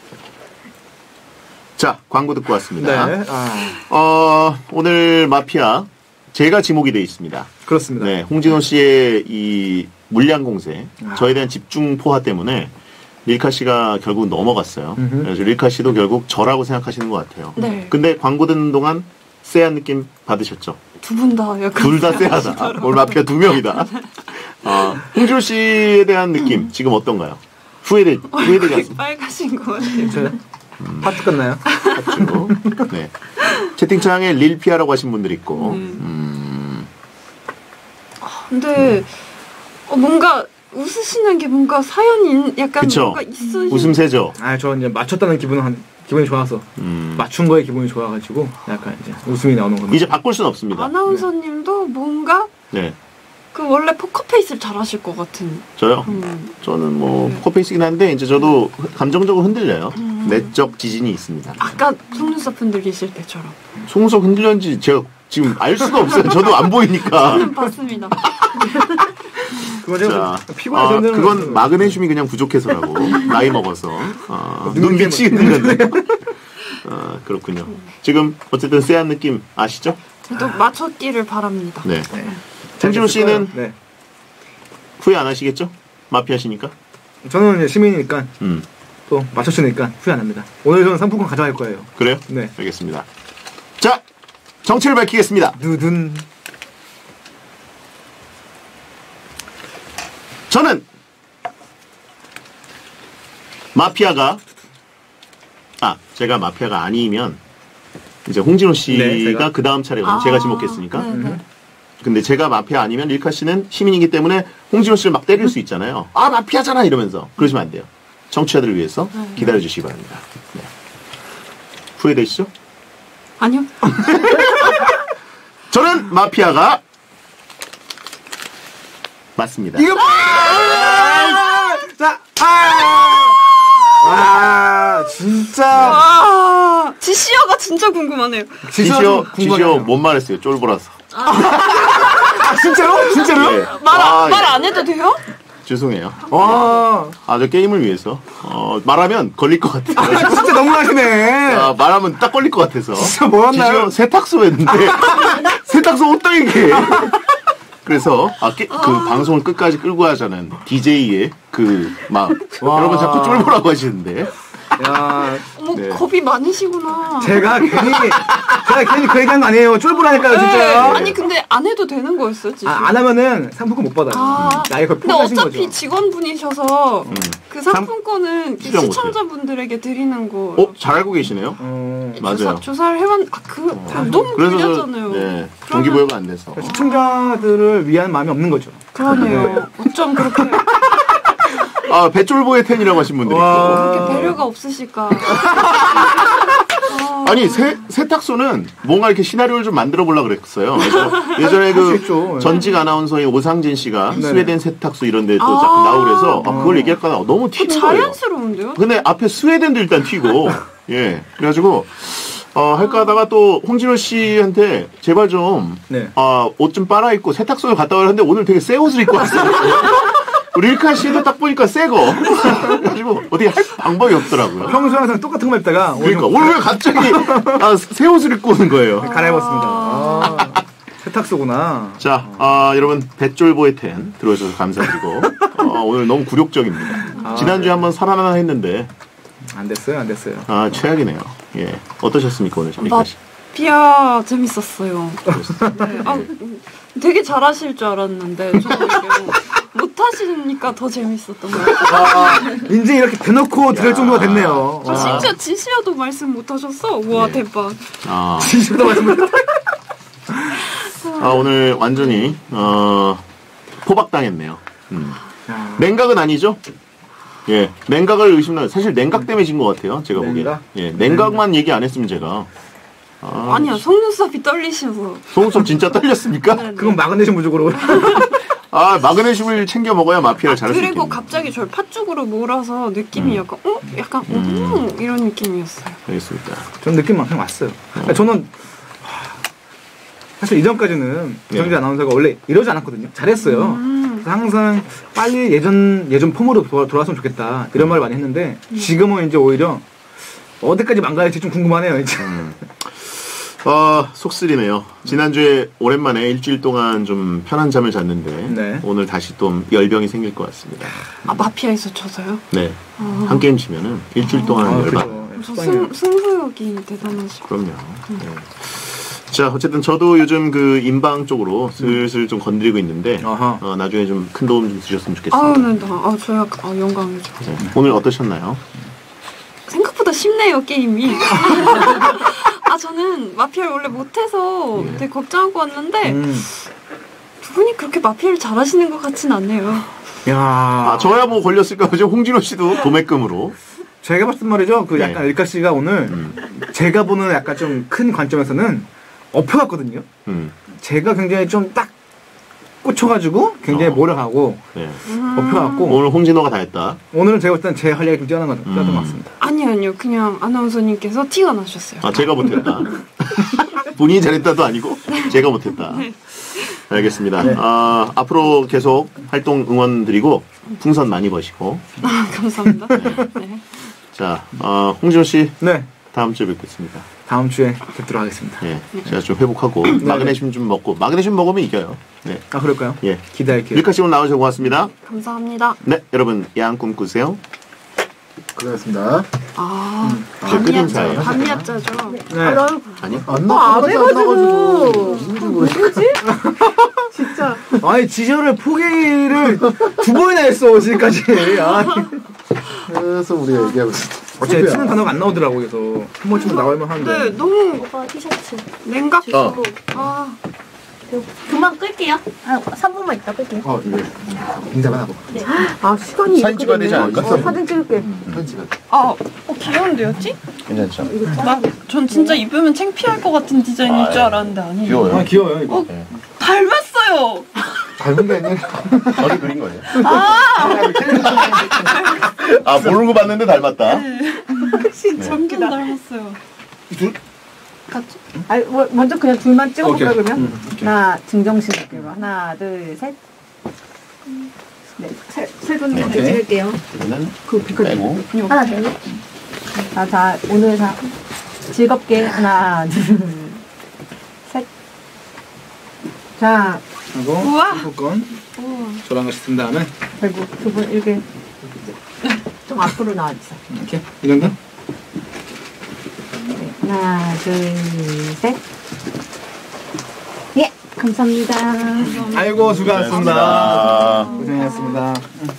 자, 광고 듣고 왔습니다. 네. 아, 어, 오늘 마피아 제가 지목이 되어 있습니다. 그렇습니다. 네, 홍진호 씨의 이 물량 공세, 아. 저에 대한 집중 포화 때문에 릴카 씨가 결국 넘어갔어요. 음흠. 그래서 릴카 씨도 결국 저라고 생각하시는 것 같아요. 네. 근데 광고 듣는 동안 쎄한 느낌 받으셨죠? 두 분 다 약간. 둘 다 쎄하다. 오늘 마피아 두 명이다. 어, 홍진호 씨에 대한 느낌 지금 어떤가요? 후회되, 후회되지 얼굴이 않습니까? 빨가신 것 같아요. 괜찮아요? 파트 끝나요? 그렇죠. 네. 채팅창에 릴피아라고 하신 분들 있고, 네. 음, 근데 어, 뭔가 웃으시는 게 뭔가 사연이 있- 약간 그쵸. 뭔가 있으신. 웃음새죠. 아, 저 이제 맞췄다는 기분은 한, 기분이 좋아서 음. 맞춘 거에 기분이 좋아가지고 약간 이제 웃음이 나오는 겁니다. 이제 바꿀 수는 없습니다. 아나운서님도 뭔가 네. 그 원래 포커페이스를 잘하실 것 같은. 저요? 음. 저는 뭐 네. 포커페이스긴 한데 이제 저도 감정적으로 흔들려요. 음. 내적 지진이 있습니다. 아까 속눈썹 흔들리실 때처럼. 속눈썹 흔들렸는지 제가 지금 알 수가 없어요. 저도 안 보이니까. 저는 봤습니다. 그거 제가 자, 피곤해서 아, 흔드는 그건 거죠. 마그네슘이 그냥 부족해서라고. 나이 먹어서. 아, 눈 눈빛이 밑에 흔들렸네요. 아, 그렇군요. 지금 어쨌든 쎄한 느낌 아시죠? 저도 맞췄기를 바랍니다. 네. 네. 홍진호 씨는 네. 후회 안 하시겠죠? 마피아시니까. 저는 이제 시민이니까 음. 또 맞췄으니까 후회 안 합니다. 오늘 저는 상품권 가져갈 거예요. 그래요? 네. 알겠습니다. 자, 정체를 밝히겠습니다. 누든. 저는 마피아가 아 제가 마피아가 아니면 이제 홍진호 씨가 네, 제가. 그 다음 차례거든요. 제가 지목했으니까. 네네. 근데 제가 마피아 아니면 릴카 씨는 시민이기 때문에 홍진호 씨를 막 때릴 수 있잖아요. 아 마피아잖아 이러면서 그러시면 안 돼요. 정치자들을 위해서 네. 기다려 주시기 바랍니다. 네. 후회되시죠? 아니요. 저는 마피아가 맞습니다. 이거 아! 자, 아! 와, 진짜. 아, 지시어가 진짜 궁금하네요. 지시오 지시오 궁금하네요. 뭔 말했어요? 쫄보라서. 아, 진짜로? 진짜로? 예. 말, 아, 말 예. 안 해도 돼요? 죄송해요. 와, 아, 저 게임을 위해서. 어, 말하면 걸릴 것 같아요. 진짜 너무하시네. 아, 말하면 딱 걸릴 것 같아서. 진짜 뭐였나요? 지시오 세탁소 했는데, 세탁소 어떠이게. 그래서, 아, 깨, 그 방송을 끝까지 끌고 하자는 디제이의 그, 막, 와. 여러분 자꾸 쫄보라고 하시는데. 야, 어머, 네. 겁이 많으시구나. 제가 괜히, 제가 괜히 그 얘기한 거 아니에요. 쫄보라니까요, 네. 진짜. 아니, 근데 안 해도 되는 거였어요, 지시. 아, 안 하면은 상품권 못 받아요. 아, 나이 거의 근데 포기하신 어차피 거죠. 직원분이셔서 음. 그 상품권은 수령 못해요. 시청자분들에게 드리는 거. 어? 잘 알고 계시네요? 어, 맞아요. 조사, 조사를 해봤, 아, 그, 아, 너무 그래서, 저, 불리하잖아요. 네, 그러면- 동기부여가 안 돼서. 시청자들을 위한 마음이 없는 거죠. 그러네요. 어쩜 그렇게, 아, 배쫄보의 텐이라고 하신 분들이 와. 있고. 그렇게 배려가 없으실까. 아, 아니 세, 세탁소는 뭔가 이렇게 시나리오를 좀 만들어 보려고 그랬어요. 그래서 예전에 할수 그 있죠. 전직 아나운서의 오상진 씨가 네네. 스웨덴 세탁소 이런 데 또 아. 자꾸 나오고 그래서 아, 그걸 얘기할까 봐 너무 튀는 거예요. 자연스러운데요? 근데 앞에 스웨덴도 일단 튀고 예 그래가지고 어, 할까 하다가 또 홍진호 씨한테 제발 좀 네. 아, 옷 좀 빨아입고 세탁소에 갔다 오려 했는데 오늘 되게 새 옷을 입고 왔어요. 우리 릴카 씨도 딱 보니까 새 거. 그래가지고 어떻게 할 방법이 없더라고요. 평소에 항상 똑같은 거 입다가 오늘 그러니까 좀 오늘 왜 갑자기 아, 새 옷을 입고 오는 거예요. 갈아입었습니다. 아, 세탁소구나. 자, 아, 여러분 배쫄보의 텐 들어주셔서 감사드리고 어, 오늘 너무 굴욕적입니다. 아, 지난주에 네. 한번 살아나나 했는데 안 됐어요, 안 됐어요. 아 최악이네요. 예, 어떠셨습니까 오늘 릴카 씨? 마피아 재밌었어요. 네. 아, 음, 되게 잘하실 줄 알았는데 저는 이게 뭐 못하시니까 더 재밌었던 것 같아요. 아, 이제 이렇게 대놓고 들을 정도가 됐네요. 저 심지어 지시어도 말씀 못하셨어? 우와 네. 대박. 아, 진심으로 말씀드려. 아 오늘 완전히 어, 포박당했네요. 음. 냉각은 아니죠? 예, 냉각을 의심나. 사실 냉각 때문에 진 것 같아요. 제가 보기에. 냉각? 예, 냉각만 얘기 안 했으면 제가. 아, 아니야 속눈썹이 떨리셔서. 속눈썹 진짜 떨렸습니까? 네, 네. 그건 마그네슘 부족으로. 아 마그네슘을 챙겨 먹어야 마피아를 잘할 수 있겠네. 그리고 갑자기 저를 팥죽으로 몰아서 느낌이 음. 약간 어? 약간 어? 음. 이런 느낌이었어요. 알겠습니다. 전 느낌 만큼 왔어요. 그러니까 저는 사실 이전까지는 정지 네. 아나운서가 원래 이러지 않았거든요. 잘했어요. 음. 그래서 항상 빨리 예전 예전 폼으로 돌아, 돌아왔으면 좋겠다 이런 말을 많이 했는데 지금은 이제 오히려 어디까지 망가질지 좀 궁금하네요. 이제. 음. 어, 속쓰리네요. 지난주에 오랜만에 일주일 동안 좀 편한 잠을 잤는데 네. 오늘 다시 또 열병이 생길 것 같습니다. 아 마피아에서 져서요? 네. 아. 한 게임 치면은 일주일 동안 아, 열방. 그죠. 저 승, 승부욕이 대단하시고. 그럼요. 네. 자, 어쨌든 저도 요즘 그 인방 쪽으로 슬슬 좀 건드리고 있는데 아하. 어, 나중에 좀 큰 도움 좀 주셨으면 좋겠습니다. 아우 네, 나, 아 저야 아, 영광이죠. 네. 오늘 어떠셨나요? 생각보다 쉽네요 게임이. 아 저는 마피아를 원래 못해서 네. 되게 걱정하고 왔는데 음. 두 분이 그렇게 마피아를 잘하시는 것 같진 않네요. 야, 아, 저야 뭐 걸렸을까 보죠. 홍진호 씨도 도매금으로. 제가 봤을 때 말이죠. 그 네. 약간 일카 씨가 오늘 제가 보는 약간 좀 큰 관점에서는 엎혀갔거든요. 음. 제가 굉장히 좀 딱 꽂혀가지고 굉장히 어. 몰아가고 네. 엎혀갖고 오늘 홍진호가 다 했다. 오늘은 제가 볼 때는 제 활약이 좀 뛰어난 것 음. 뛰어난 것 같습니다. 아니요, 아니요. 그냥 아나운서님께서 티가 나셨어요. 아, 제가 못했다. 본인이 잘했다도 아니고 제가 못했다. 알겠습니다. 아, 앞으로 계속 활동 응원 드리고 풍선 많이 버시고. 아, 감사합니다. 네. 자, 어, 홍진호 씨 네, 다음 주에 뵙겠습니다. 다음 주에 뵙도록 하겠습니다. 예, 제가 좀 회복하고 마그네슘 좀 먹고 마그네슘 먹으면 이겨요. 네, 아, 그럴까요? 예. 기대할게요. 밀카 씨 오늘 나와주셔서 고맙습니다. 감사합니다. 네, 여러분 야한 꿈 꾸세요. 고생하셨습니다. 아, 이제 끝 인사예요. 밤야자죠. 네. 아니? 안 어, 안 나가지고 해가지고. 누군지 모르겠어. 뭐지? 진짜. 아니 지저를 포기를 두 번이나 했어 지금까지. 아, 그래서 우리가 얘기하고 있어. 어째 쓰는 단어가 안 나오더라고. 그래서 한 번쯤은 나올만 근데 하는데. 너무 오빠 티셔츠. 냉각적으로. 아, 그만 끌게요. 아, 삼 분만 있다 끌게요. 어, 이거 인사만 하고. 아, 시간이 사진 이렇게 찍어야 되지 됐네. 않을까? 어, 사진 찍을게. 사진 찍어. 아, 어, 귀여운데였지? 괜찮죠? 나, 전 진짜 입으면 창피할 것 같은 디자인일 줄 알았는데 아니에요. 귀여워요. 아 귀여워요 이거. 어, 닮았어요. 닮은 게 아니라. 저를 그린 거예요. 아, 모르고 봤는데 닮았다. 완전 닮았어요. 같이? 아, 뭐, 먼저 그냥 둘만 찍어볼까, 오케이. 그러면? 음, 오케이. 하나, 증정식 느낌으로. 하나, 둘, 셋. 네, 세, 세 분만 오케이. 찍을게요. 이거는 그, 그, 빼고. 하나 둘. 자, 자, 오늘 자, 즐겁게. 하나, 둘, 셋. 자, 하고 우와. 건 저랑 같이 든 다음에 결국 두 분 이렇게 좀 앞으로 나와주세요. 이렇게 이 정도. 네, 하나, 둘, 셋. 예, 감사합니다. 아이고 수고하셨습니다. 아, 고생하셨습니다.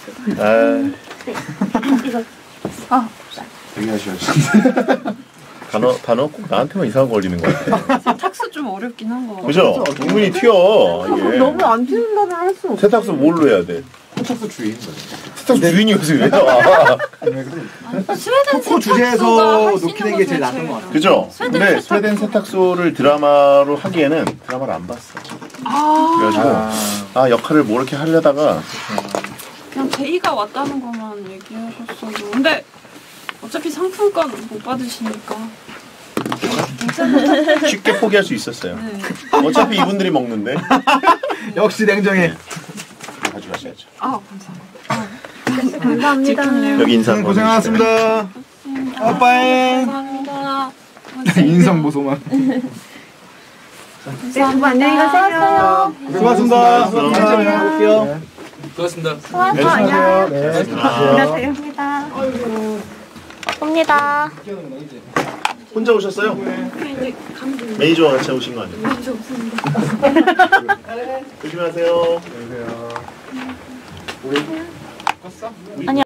이거 아, 되게 하셔야지. 단어, 단어 꼭 나한테만 이상한 거 걸리는 거 같아. 탁스 좀 어렵긴 한 거 같아요. 그죠? 은근히 튀어, 이게. 너무 안 튀는다면 할 수 없어. 세탁소 뭘로 해야 돼? 세탁소 주인. 세탁소 주인이 여기서 왜 나와? 스웨덴 토크 주제에서 놓기는 게 제일 낫던 것 같아요. 그죠? 스웨덴 근데 세탁소. 스웨덴 세탁소를 드라마로 하기에는 드라마를 안 봤어. 아, 그래가지고, 아, 역할을 뭐 이렇게 하려다가, 그냥 제이가 왔다는 것만 얘기하셨어도. 근데 어차피 상품권 못 받으시니까. 괜찮아요. 쉽게 포기할 수 있었어요. 네. 어차피 이분들이 먹는데. 역시 냉정해. 가져가셔야죠. 아, 감사합니다. 감사합니다. 질투네요. 여기 인사 한번 해주세요. 고생하셨습니다. 아빠의 감사합니다. 인상 보소만. 네, 두분 안녕히 가세요. 수고하셨습니다. 수고하셨습니다. 다음에 볼게요. 수고하셨습니다. 네, 안녕하세요. 네. 안녕하세요. 옵니다. 혼자 오셨어요? 매니저와 같이 오신 거 아니에요? 조심하세요. 안녕하세요. 아니요.